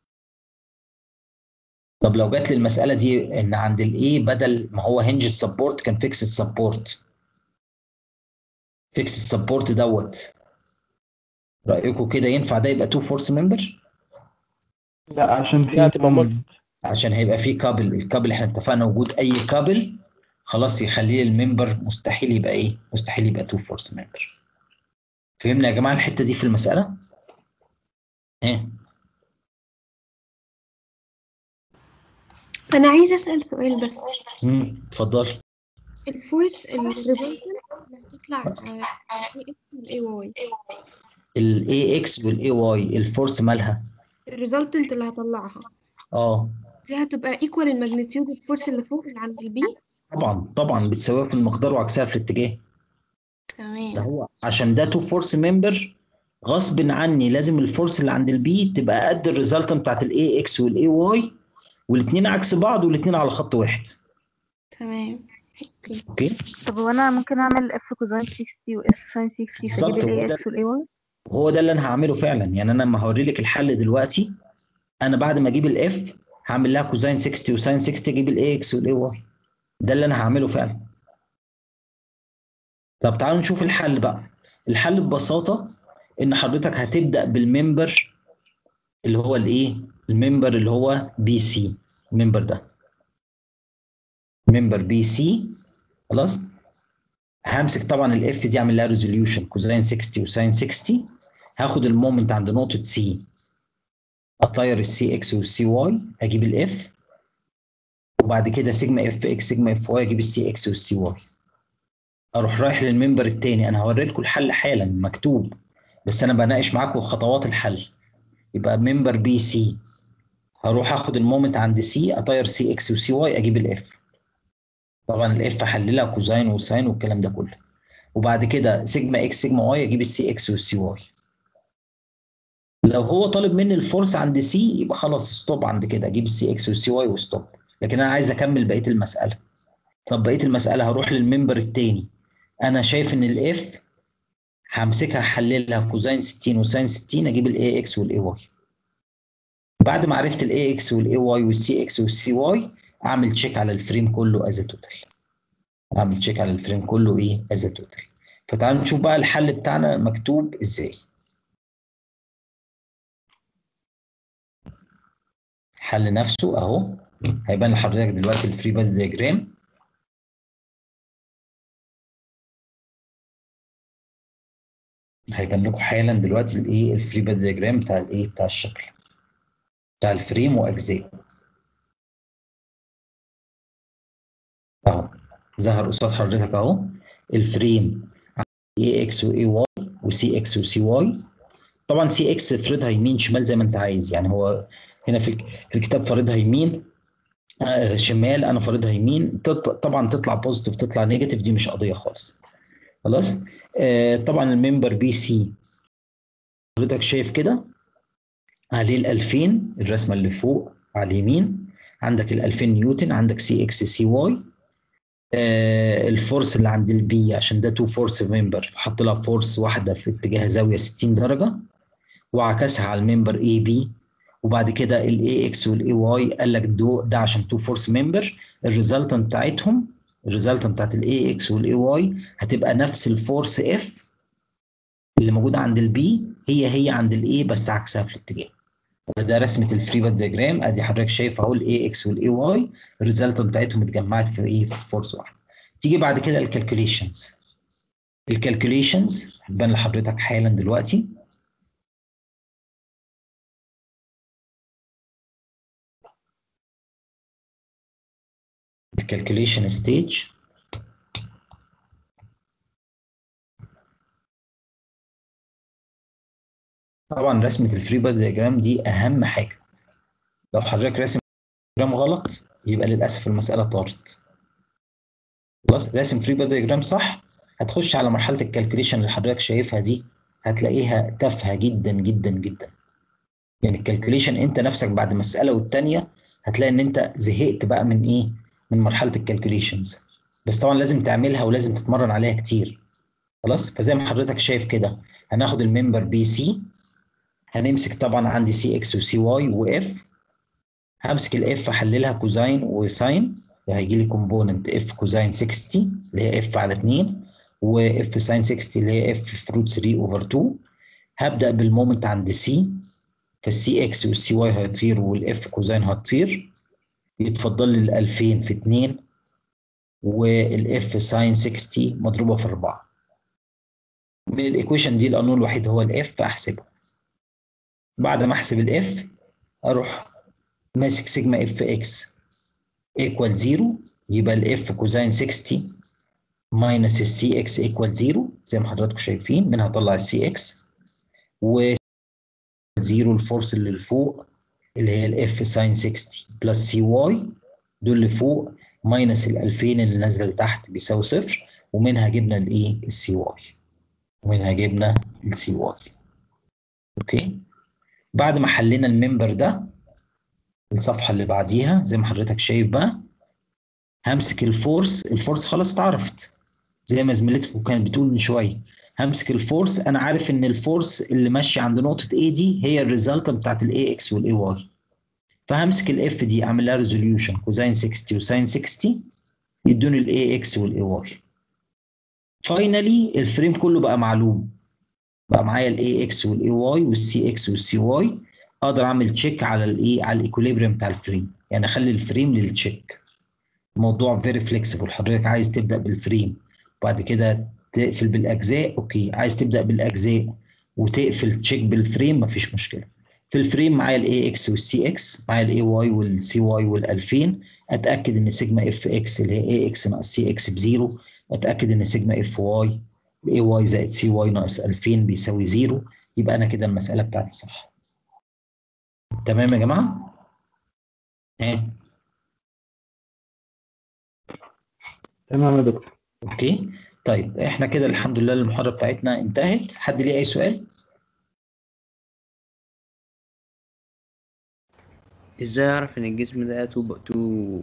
طب لو جات لي المساله دي ان عند الاي بدل ما هو هنجد سبورت كان فيكسد سبورت، فيكسد سبورت دوت رايكم كده ينفع ده يبقى تو فورس ممبر؟ لا عشان في مومنت. عشان هيبقى في كابل، الكابل احنا اتفقنا وجود اي كابل خلاص يخليه الممبر مستحيل يبقى ايه؟ مستحيل يبقى تو فورس ممبر. فهمنا يا جماعه الحته دي في المساله؟ ايه؟ أنا عايزة أسأل سؤال بس. اتفضلي. الفورس الريزلتنت اللي هتطلع اي اكس والاي واي، الاي اكس والاي واي الفورس مالها؟ الريزلتنت اللي هطلعها دي هتبقى ايكوال الماجنتيود الفورس اللي فوق اللي عند البي؟ طبعا بتساويها في المقدار وعكسها في الاتجاه. تمام. ده هو عشان ده تو فورس ممبر غصب عني لازم الفورس اللي عند البي تبقى قد الريزلتنت بتاعت الاي اكس والاي واي، والاثنين عكس بعض والاثنين على خط واحد. تمام. اوكي. طب هو انا ممكن اعمل اف كوزين 60 واف ساين 60 فاجيب بالظبط، الاي اكس والاي واي؟ هو ده اللي انا هعمله فعلا. يعني انا لما هوري لك الحل دلوقتي، انا بعد ما اجيب الاف هعمل لها كوزين 60 وساين 60 اجيب الاي اكس والاي واي. ده اللي انا هعمله فعلا. طب تعالوا نشوف الحل بقى. الحل ببساطه ان حضرتك هتبدا بالممبر اللي هو الايه؟ الممبر اللي هو بي سي، الممبر ده ممبر بي سي. خلاص، همسك طبعا الاف دي اعمل لها ريزوليوشن كوزين 60 وساين 60، هاخد المومنت عند نقطه سي، اطير السي اكس والسي واي، اجيب الاف، وبعد كده سيجما اف اكس سيجما اف واي اجيب السي اكس والسي واي. اروح رايح للممبر الثاني، انا هوري لكم الحل حالا مكتوب بس انا بناقش معاكم خطوات الحل. يبقى ممبر بي سي، هروح اخد المومنت عند سي، اطير سي اكس وسي واي، اجيب الاف. طبعا الاف احللها كوزين وساين والكلام ده كله، وبعد كده سيجما اكس سيجما واي اجيب السي اكس والسي واي. لو هو طالب مني الفورس عند سي يبقى خلاص ستوب عند كده، اجيب السي اكس والسي واي وستوب. لكن انا عايز اكمل بقيه المساله. طب بقيه المساله هروح للممبر الثاني، انا شايف ان الاف همسكها احللها كوزين 60 وساين 60، اجيب الاي اكس والاي واي. بعد ما عرفت الاي اكس والاي واي والسي اكس والسي واي، اعمل تشيك على الفريم كله از توتال. اعمل تشيك على الفريم كله ايه؟ از توتال. فتعالوا نشوف بقى الحل بتاعنا مكتوب ازاي. الحل نفسه اهو هيبان لحضرتك دلوقتي الفري بادي دياجرام. هيبان لكم حالا دلوقتي الايه؟ الفري بادي دياجرام بتاع الايه؟ بتاع الشكل بتاع الفريم واجزائه اهو ظهر قصاد حضرتك اهو الفريم اي اكس واي واي وسي اكس وسي واي. طبعا سي اكس افرضها يمين شمال زي ما انت عايز، يعني هو هنا في الكتاب فارضها يمين شمال، انا فارضها يمين. طبعا تطلع بوزيتيف تطلع نيجاتيف دي مش قضيه خالص. خلاص. طبعا الممبر بي سي حضرتك شايف كده عليه ال 2000 الرسمه اللي فوق على اليمين، عندك ال 2000 نيوتن، عندك سي اكس سي واي. الفورس اللي عند البي عشان ده تو فورس ممبر حط لها فورس واحده في اتجاه زاويه 60 درجه وعكسها على الممبر اي بي. وبعد كده الاي اكس والاي واي قال لك ده عشان تو فورس ممبر، الريزلتنت بتاعتهم الريزلتنت بتاعت الاي اكس والاي واي هتبقى نفس الفورس اف اللي موجوده عند البي هي عند الاي بس عكسها في الاتجاه. ده رسمه الفري بادي دياجرام. ادي حضرتك شايف اهو الاي اكس والاي واي الريزلتنت بتاعتهم اتجمعت في ايه؟ في فورس واحده. تيجي بعد كده الكالكوليشنز. الكالكوليشنز هتبان لحضرتك حالا دلوقتي. الكالكوليشن ستيج. طبعا رسمه الفري بادي دياجرام دي اهم حاجه. لو حضرتك راسم دياجرام غلط يبقى للاسف المساله طارت. خلاص، راسم فري بادي دياجرام صح، هتخش على مرحله الكالكوليشن اللي حضرتك شايفها دي هتلاقيها تافهه جدا جدا جدا. يعني الكالكوليشن انت نفسك بعد مساله والثانيه هتلاقي ان انت زهقت بقى من ايه؟ من مرحله الكالكوليشنز. بس طبعا لازم تعملها ولازم تتمرن عليها كتير. خلاص، فزي ما حضرتك شايف كده هناخد الممبر بي سي، هنمسك طبعا عندي سي اكس وسي واي واف، همسك الاف احللها كوزين وساين، هيجي لي كومبوننت اف كوزين 60 اللي هي اف على 2، واف ساين 60 اللي هي اف في روت 3 اوفر 2. هبدا بالمومنت عند سي، فالسي اكس والسي واي هيطير والاف كوزين هتطير، يتفضل لي ال 2000 في 2 والاف ساين 60 مضروبه في 4. من الايكويشن دي القانون الوحيد هو الاف، احسبه. بعد ما احسب الاف اروح ماسك سيجما اف اكس ايكوال 0، يبقى الاف كوزين 60 ماينس السي اكس ايكوال 0 زي ما حضراتكم شايفين، منها اطلع السي اكس، و 0 الفورس اللي لفوق اللي هي الاف ساين 60 بلس سي واي، دول اللي فوق ماينس ال 2000 اللي نازله لتحت بيساوي 0، ومنها جبنا الايه؟ السي واي، ومنها جبنا السي واي. اوكي. بعد ما حلينا الممبر ده، الصفحه اللي بعديها زي ما حضرتك شايف بقى همسك الفورس خلاص اتعرفت زي ما زميلتكم كانت بتقول من شويه. همسك الفورس، انا عارف ان الفورس اللي ماشيه عند نقطه A دي هي الريزلت بتاعت الاي اكس والاي واي، فهمسك الاف دي اعمل لها ريزوليوشن كوزين 60 وساين 60 يدوني الاي اكس والاي واي. فاينلي الفريم كله بقى معلوم، بقى معايا الاي اكس والاي واي والسي اكس والسي واي، اقدر اعمل تشيك على الايه، على الايكوليبريم بتاع الفريم، يعني اخلي الفريم للتشيك. الموضوع فيري فليكسيبل، حضرتك عايز تبدا بالفريم وبعد كده تقفل بالاجزاء، اوكي. عايز تبدا بالاجزاء وتقفل تشيك بالفريم، مفيش مشكله. في الفريم معايا الاي اكس والسي اكس، معايا الاي واي والسي واي وال2000، اتاكد ان سيجما اف اكس اللي هي اي اكس ناقص سي اكس بزيرو، اتاكد ان سيجما اف واي اي واي زائد سي واي ناقص 2000 بيساوي زيرو، يبقى انا كده المساله بتاعتي صح. تمام يا جماعه؟ ايه تمام يا دكتور. اوكي. طيب احنا كده الحمد لله المحاضره بتاعتنا انتهت. حد ليه اي سؤال؟ ازاي اعرف ان الجسم ده تو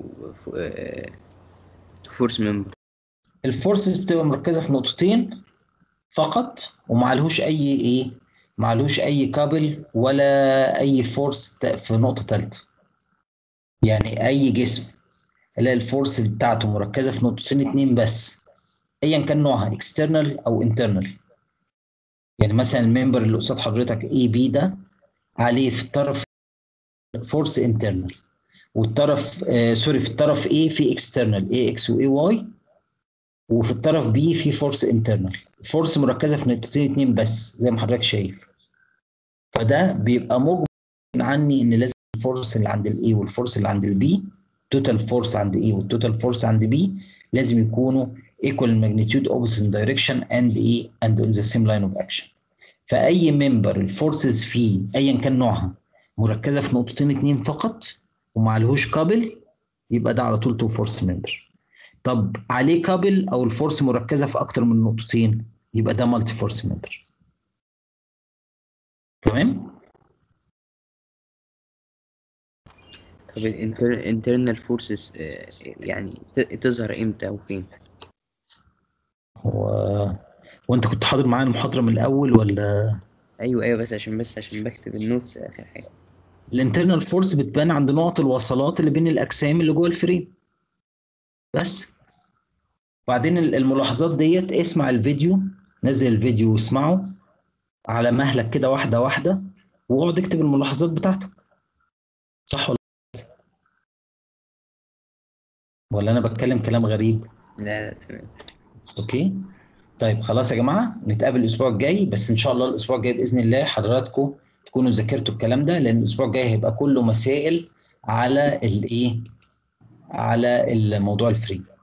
فورس ممبر؟ الفورسز بتبقى مركزه في نقطتين فقط، ومعلهوش اي ايه، معلهوش اي كابل ولا اي فورس في نقطه ثالثه. يعني اي جسم الاقي الفورس بتاعته مركزه في نقطتين اتنين بس، ايا كان نوعها اكسترنال او انترنال. يعني مثلا الممبر اللي قصاد حضرتك اي بي ده عليه في الطرف فورس انترنال، والطرف سوري في الطرف A في اكسترنال اي اكس واي واي، وفي الطرف B في فورس انترنال، فورس مركزه في نقطتين اتنين بس زي ما حضرتك شايف. فده بيبقى مجمع عني ان لازم الفورس اللي عند الاي والفورس اللي عند البي، توتال فورس عند اي والتوتال فورس عند بي، لازم يكونوا equal magnitude opposite direction and ايه and on the same line of action. فاي ممبر الفورسز فيه ايا كان نوعها مركزه في نقطتين اتنين فقط ومعلهوش كابل، يبقى ده على طول تو فورس ممبر. طب عليه كابل او الفورس مركزه في اكتر من نقطتين، يبقى ده مالتي فورس ممبر. تمام؟ طب الانترنال فورسز يعني تظهر امتى وفين؟ وانت كنت حاضر معايا المحاضره من الاول ولا؟ ايوه بس عشان بكتب النوتس اخر حاجه. الانترنال فورس بتبان عند نقط الوصلات اللي بين الاجسام اللي جوه الفريم بس. وبعدين الملاحظات ديت اسمع الفيديو، نزل الفيديو واسمعه على مهلك كده واحده واحده، واقعد اكتب الملاحظات بتاعتك. صح ولا انا بتكلم كلام غريب؟ لا تمام. اوكي. طيب خلاص يا جماعه، نتقابل الاسبوع الجاي، بس ان شاء الله الاسبوع الجاي باذن الله حضراتكم تكونوا ذاكرتوا الكلام ده، لان الاسبوع الجاي هيبقى كله مسائل على الايه، على الموضوع الفري.